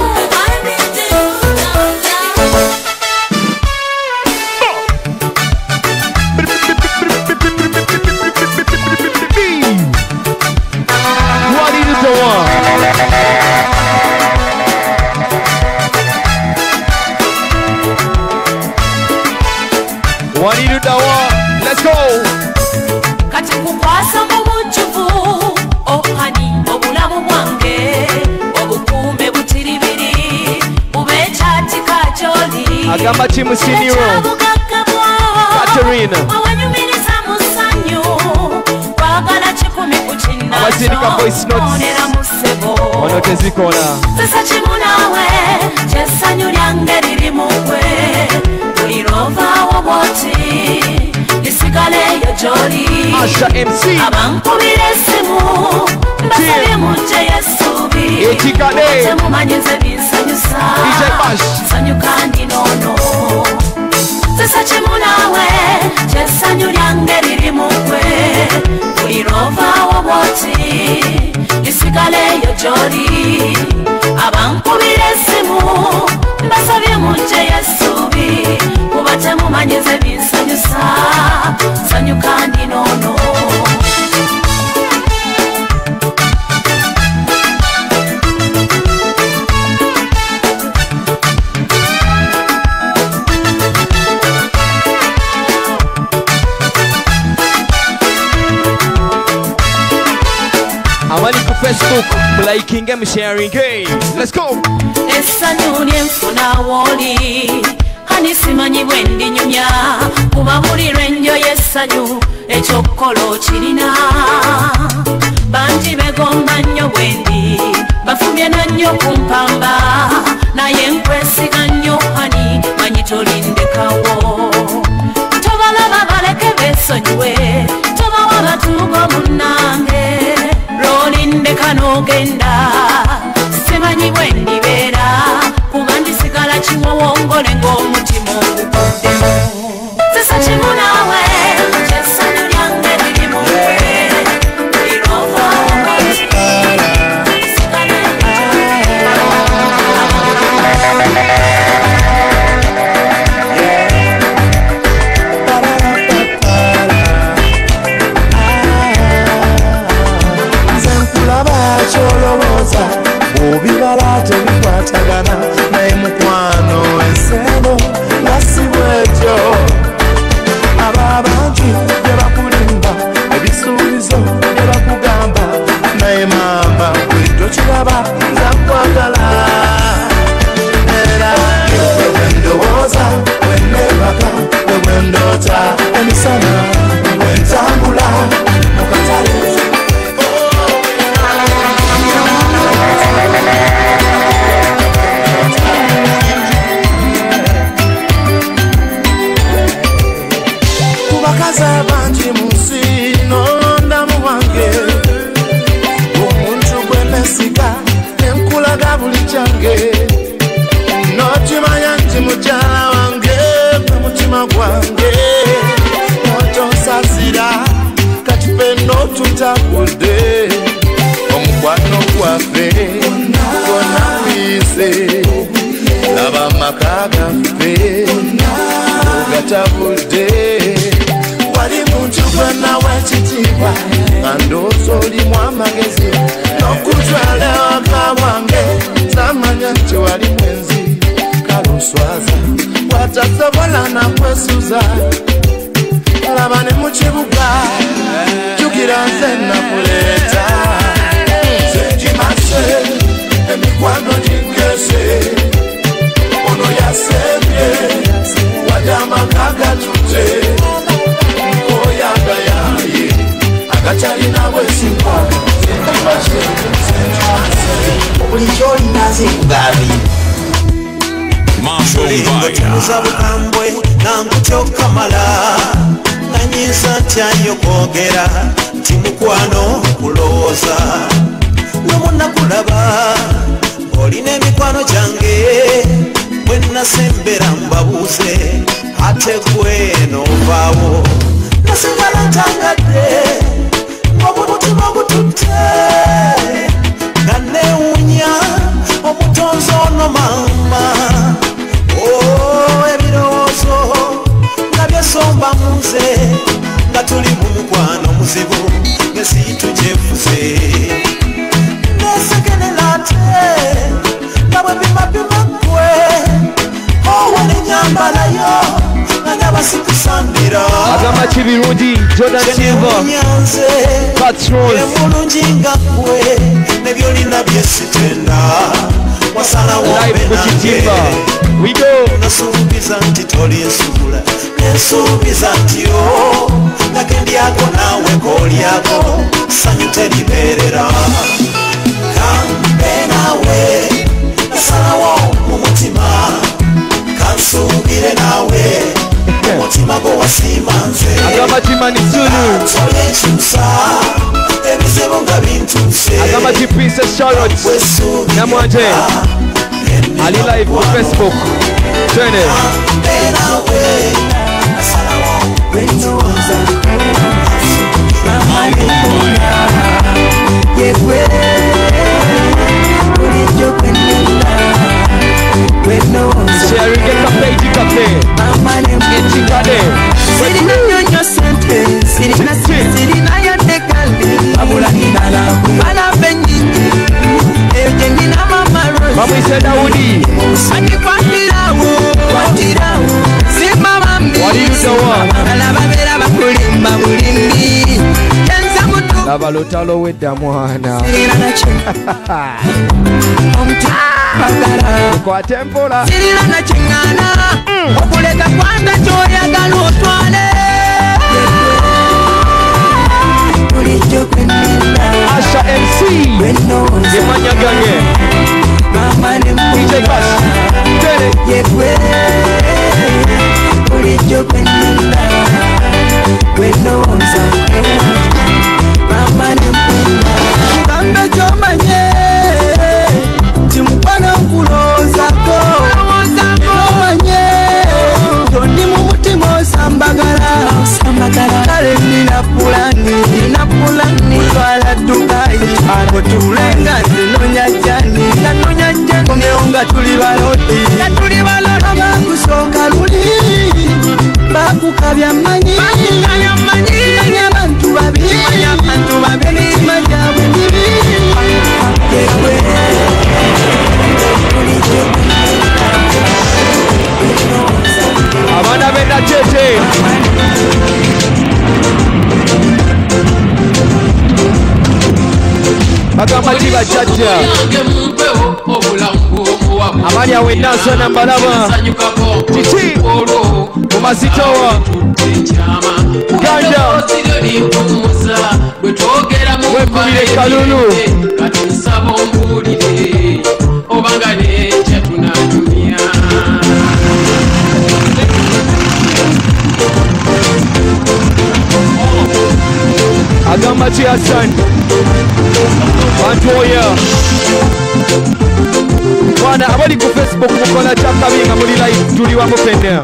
Wanidu dawa, let's go. Kati kukwasa mubujuvu, ohani obulamu bwange, obukume butiribiri, ubechati kacholi. Agamba chimu siniro. Katerina. Awanyumiriza musanyu, bagala chikumi kuchina. Abasirika voice notes. Wanote zikona. Sasa chimu nawe, chesanyu lyange liri mukwe. Ulirova waboti, lisigale yo joli. Asha MC Abankubire simu, mbasabye muje yesubi. Etikade Temu manyize binsanyusa DJ Bash sanyu kandi nono. Sasa chimu nawe, chesanyu lyange liri mukwe. Ulirova waboti, lisigale yo joli. Abankubire simu, mbasabye muje yesubi. Kubatemu manyize binsanyusa sanyu kandi nono. Amani ku Facebook liking and sharing. Hey, let's go. Essanyu lyenfuna woli hani simanyi bwe ndinyumya kubabulirwa ennyo y'essanyu ekyokukola okirina bangi begomba nnyo bwe ndi bafumye na nnyo ku mpamba naye nkwesiga nnyo hani manyi tolindekawo tobalaba baleke beesonyiwe tobawa batuugo munnange lw'olindeka n'ogenda simanyi bwe ndibeera kuba ndisigala kiwowongole ng'omutima oguguddemu sisa kimu naawe kyessanyu lyange liri mu gwe lirova nze nkulaba kyolowooza obibala tebikwatagana naye mukwano ensebo nga si bwetyo abo abantu bye bakulimba ebisuubizo bye bakugamba naye maama buli tokiraba nza nkwagala era bwe bwendowooza bwenneebaka bwe bwendoota emisana bwentambula mu katale kubakazi abangi mu nsi n'olondamu wange omuntu gwe nesiga nenkulaga buli kyange n'okimanya nti mukyala wange gwe mutima gwange n'otonsasira kati fenna otutakudde omukwano gwaffe gonna wiise laba amaka gaffe ogatabudde wali muntu gwenawa ekitiibwa nga ndowooza olimu amagezi n'okutwala ewaka wange samanya nti wali mwenzi kale oswaza bw'atasobola nakwesuza laba ne mu kibuga jjukira nze nakuleeta nze ngimase emikwano gingese ono yasembye wali amaka gatute nkoyagayaye agakyalina bwesigwa buli kyolina zikugabi olingotuuza bukambwe nankutyokamala nanyinza ntyayo kwogera nti mukwano kulowooza nomunakulaba olina emikwano gyange bwenasembera mbabuuze ate gwe novaawo nasigala ntangadde ng'omutima gututte nga neewuunya omutonzi ono maama ebirowoozo nga byesomba mu nze nga tuli mu mukwano muzibu ng'esiitu gyefuze nesekenera ate nga bwe bimapima ggwe owe nenyambalayo nanyabasikusambira agamba kibirungi Jordan Silver Patrol emulungi nga ggwe nebyolina byesitenda wasalawo benange nasuubiza nti toli nsuula nensuubiza nti o nagendyako naawe koolyako sanyu teribeerera kambe naawe nasalawo mu mutima kansuubire naawe omutima gwo wasiima nze agamba kimani Zulu tolekyusa ebizibu nga bintuuse agamba ki Princess Charlotte Namwanje Ali live ku Facebook twende sharing get a page cafe etikade Sirina sente sirina yande kalbi abula inala ala benjinji ejenina mama rose mama isa Daudi ani kwatirawo simama mbi what do you know ala babera bakulimba bulimbi kenza mutu laba Gamba lutalo wedda mwana. Kwa tempola. Sirina na chingana. Okuleka kwanda choyagala otwale. Asha MC. Yemanya gange. Mama ni DJ Bash. Tele. Yekwe. Ulijo penenda. Weno onza. Mama ni mpenda. Mugamba chomanye. Timpana nkulozako. Chomanye. Toni mumutima osambagala. Kale nina pulani twala Dubai abo tulenga ninonya jani kongeonga tuli baloti abakusooka luli bakukabya manyi manya abantu babiri emitima gyabwe mibi Abaana benda tete. Bagamba tiba jajja. Amali awe naso na mbalaba. Titi. Kumazitowa. Ganja. Wekubile kalulu. Obangane chatuna dunia. Agamba ti Hassan Bantoya Bwana abali ku Facebook mukola chakabi nga muri live tuli wa mupenda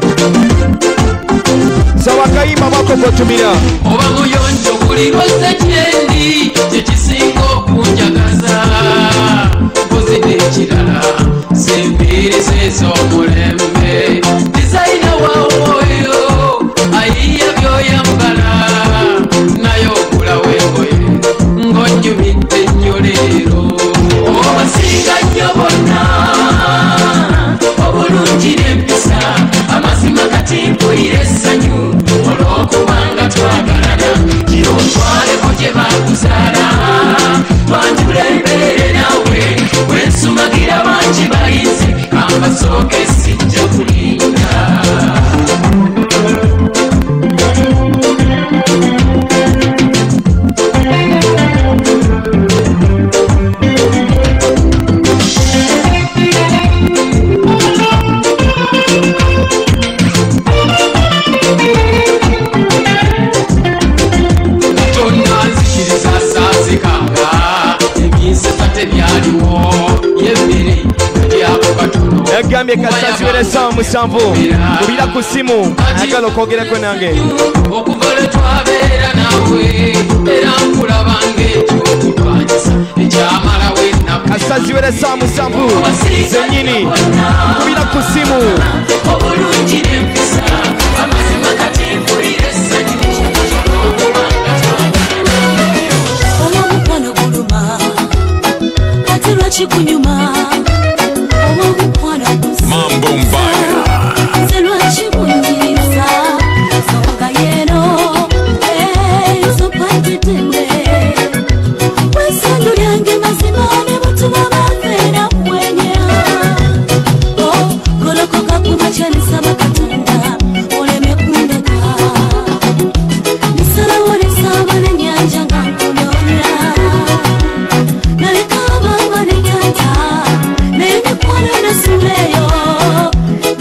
Sawa kayima bako gotumira Oba muyonjo kuli rose kyendi Chekisingo kunjagaza Pozide kirala Sembiri sezo mulembe Designer wa oyo Aiya byoya mbala Nayo kula wengoye Ngonyumite nyolero Omasinga nyobona Obulungire empisa Amazima kati mpulire essanyu Olwokubanga twagalana Kiro ntwaleko gye bakuzala Twanjula embeere nawe Wensumagira bangi bayinze Kambasooke sijja kulinda Gambye kasazi wele sawa musambu Kubila kusimu Agalo kogele kwe nange Okuvole twabera nawe Era nkula bange Chokutwanyisa Echamala wena Kasazi wele sawa musambu Zenyini Kubila kusimu Obulungire mpisa Amazima kati mpulire sanyi Omukwano guluma Ate lwaki kunyuma Mambo Mbaya Selwachi kunyiriza Songa yeno Sopatitende Wesandu lyange mazima Ne butuma bafera mwenya Golokoka kumachanisa bakatunda Oleme kundeka Nisala wale saba ne nyanja nga nkulonya Naleka baba ne nyanja Nene kwana na suleyo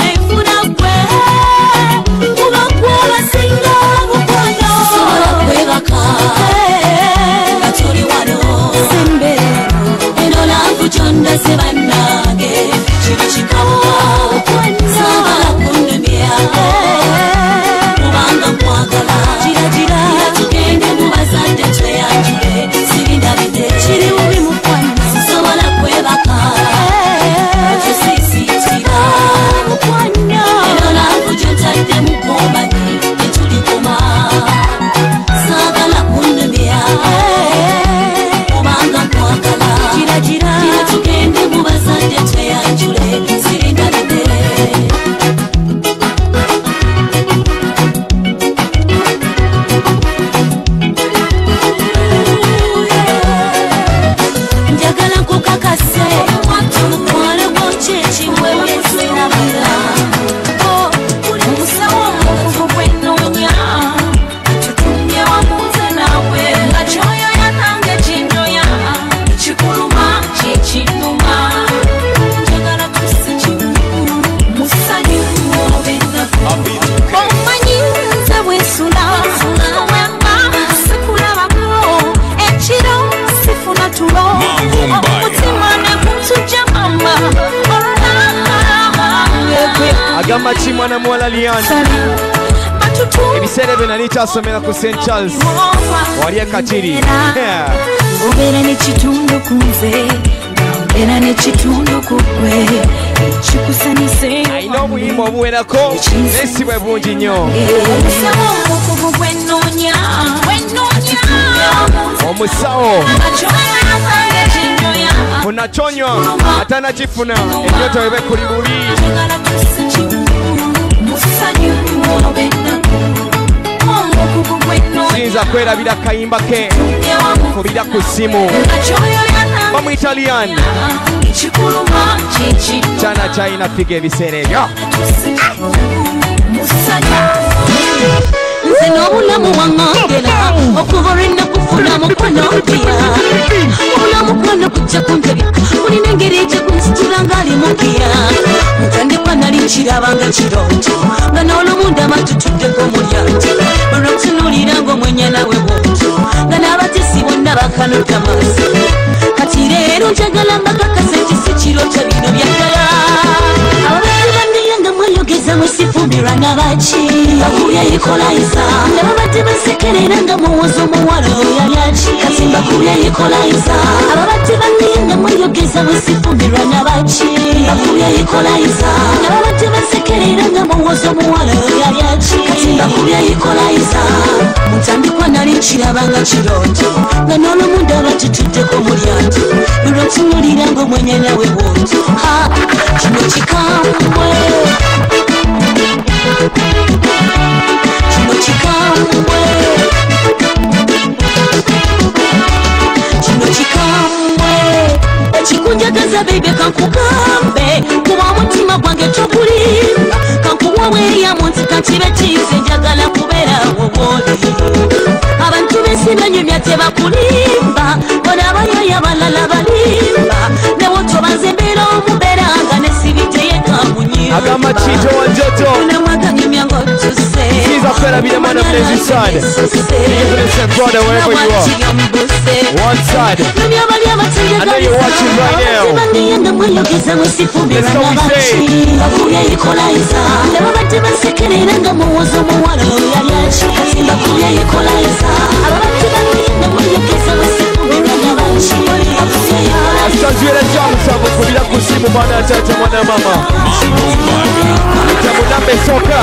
agamba ki mwana muwala Lian ebiseera byo nali kyasomera ku St. Charles wali ekatiri obeera n'ekitundu ku nze era n'ekitundu ku gwe kikusanise alina obuyimba obuwerako nesi bwe bungi nnyo omusawo funachonywa atanakifuna ennyota webe kuli bubi siyinza kwerabira kayimba ke kubira ku ssimu bamwita Lian kyana kyalina figa ebiseera ebyo nze n'obulamu bwangongera okuva olwennakufuna mukono mpya obulamu bwonna kujja kuntebya olina engeri ekyekunzitula ng'ali mugiya mutandikwa nali nkirabanga kirooto nga n'olumundama tutuddeko mulyanti olwokutunuulira ng'omwenya nawe bwotyo nga n'abatesi bonna bakanudda maaso kati leero njagala mbakakasa nti si kirooto bino byaddala ababadde banneya nga mweyogeza mwesifumbirwa nabaki bakulya ekolaiza ababadde basekerera nga muwoza omuwala oyali aki kati bakulya ekolaiza ababadde banneya nga mweyogeza mwesifumbirwa nabaki bakulya ekolaiza ababadde basekerera nga muwoza omuwala oyali aki kati bakulya ekolaiza mutandikwa nali nkirabanga kirooto nga n'olumundi abatutuddeko mulyanti lulwotunulira ng'omwenya nawe bwotyo kino kikambwe kino kikambwe kino kikambwe ekikunjagaza beibe kankugambe kuba omutima gwange togulimba kankuwa bweriyamu nti kankibe kize njagala kubeerawo bwoli abantu b'ensi banyumya tebakulimba bona abayoya balala balimba newotobanze embeera omubeera nga nesibiteyekamunyo agamba Chito Wanjoto namwaganyumya ng'otuse siza kwerabira man of lazy side even if you're brother wherever you are one side I know you're watching right now. Let's go we say bakulya ekolaiza ababadde basekerera nga muwoza omuwala oyali aki bakulya ekolaiza ababadde banneya mweyogeza mwesifumbirwa nabaki asanzwira kyamusango kubira ku simu mwana tata mwana mama tamunambe soka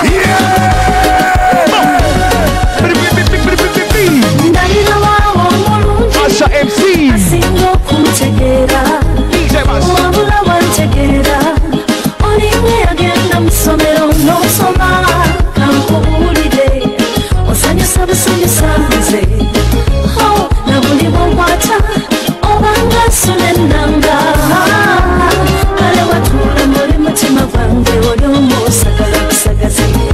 ndalira waawo omulungi Asha MC asinga okumutegeera wabula wantegeera oliwe yagenda mu ssomero n'osoma kankubuulire osanyusa busanyusa nze na buli bwonkwata obanga nsula ennanga kale watuula muli mutima gwange oli omusagala busagazi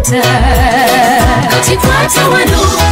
Kikwata wano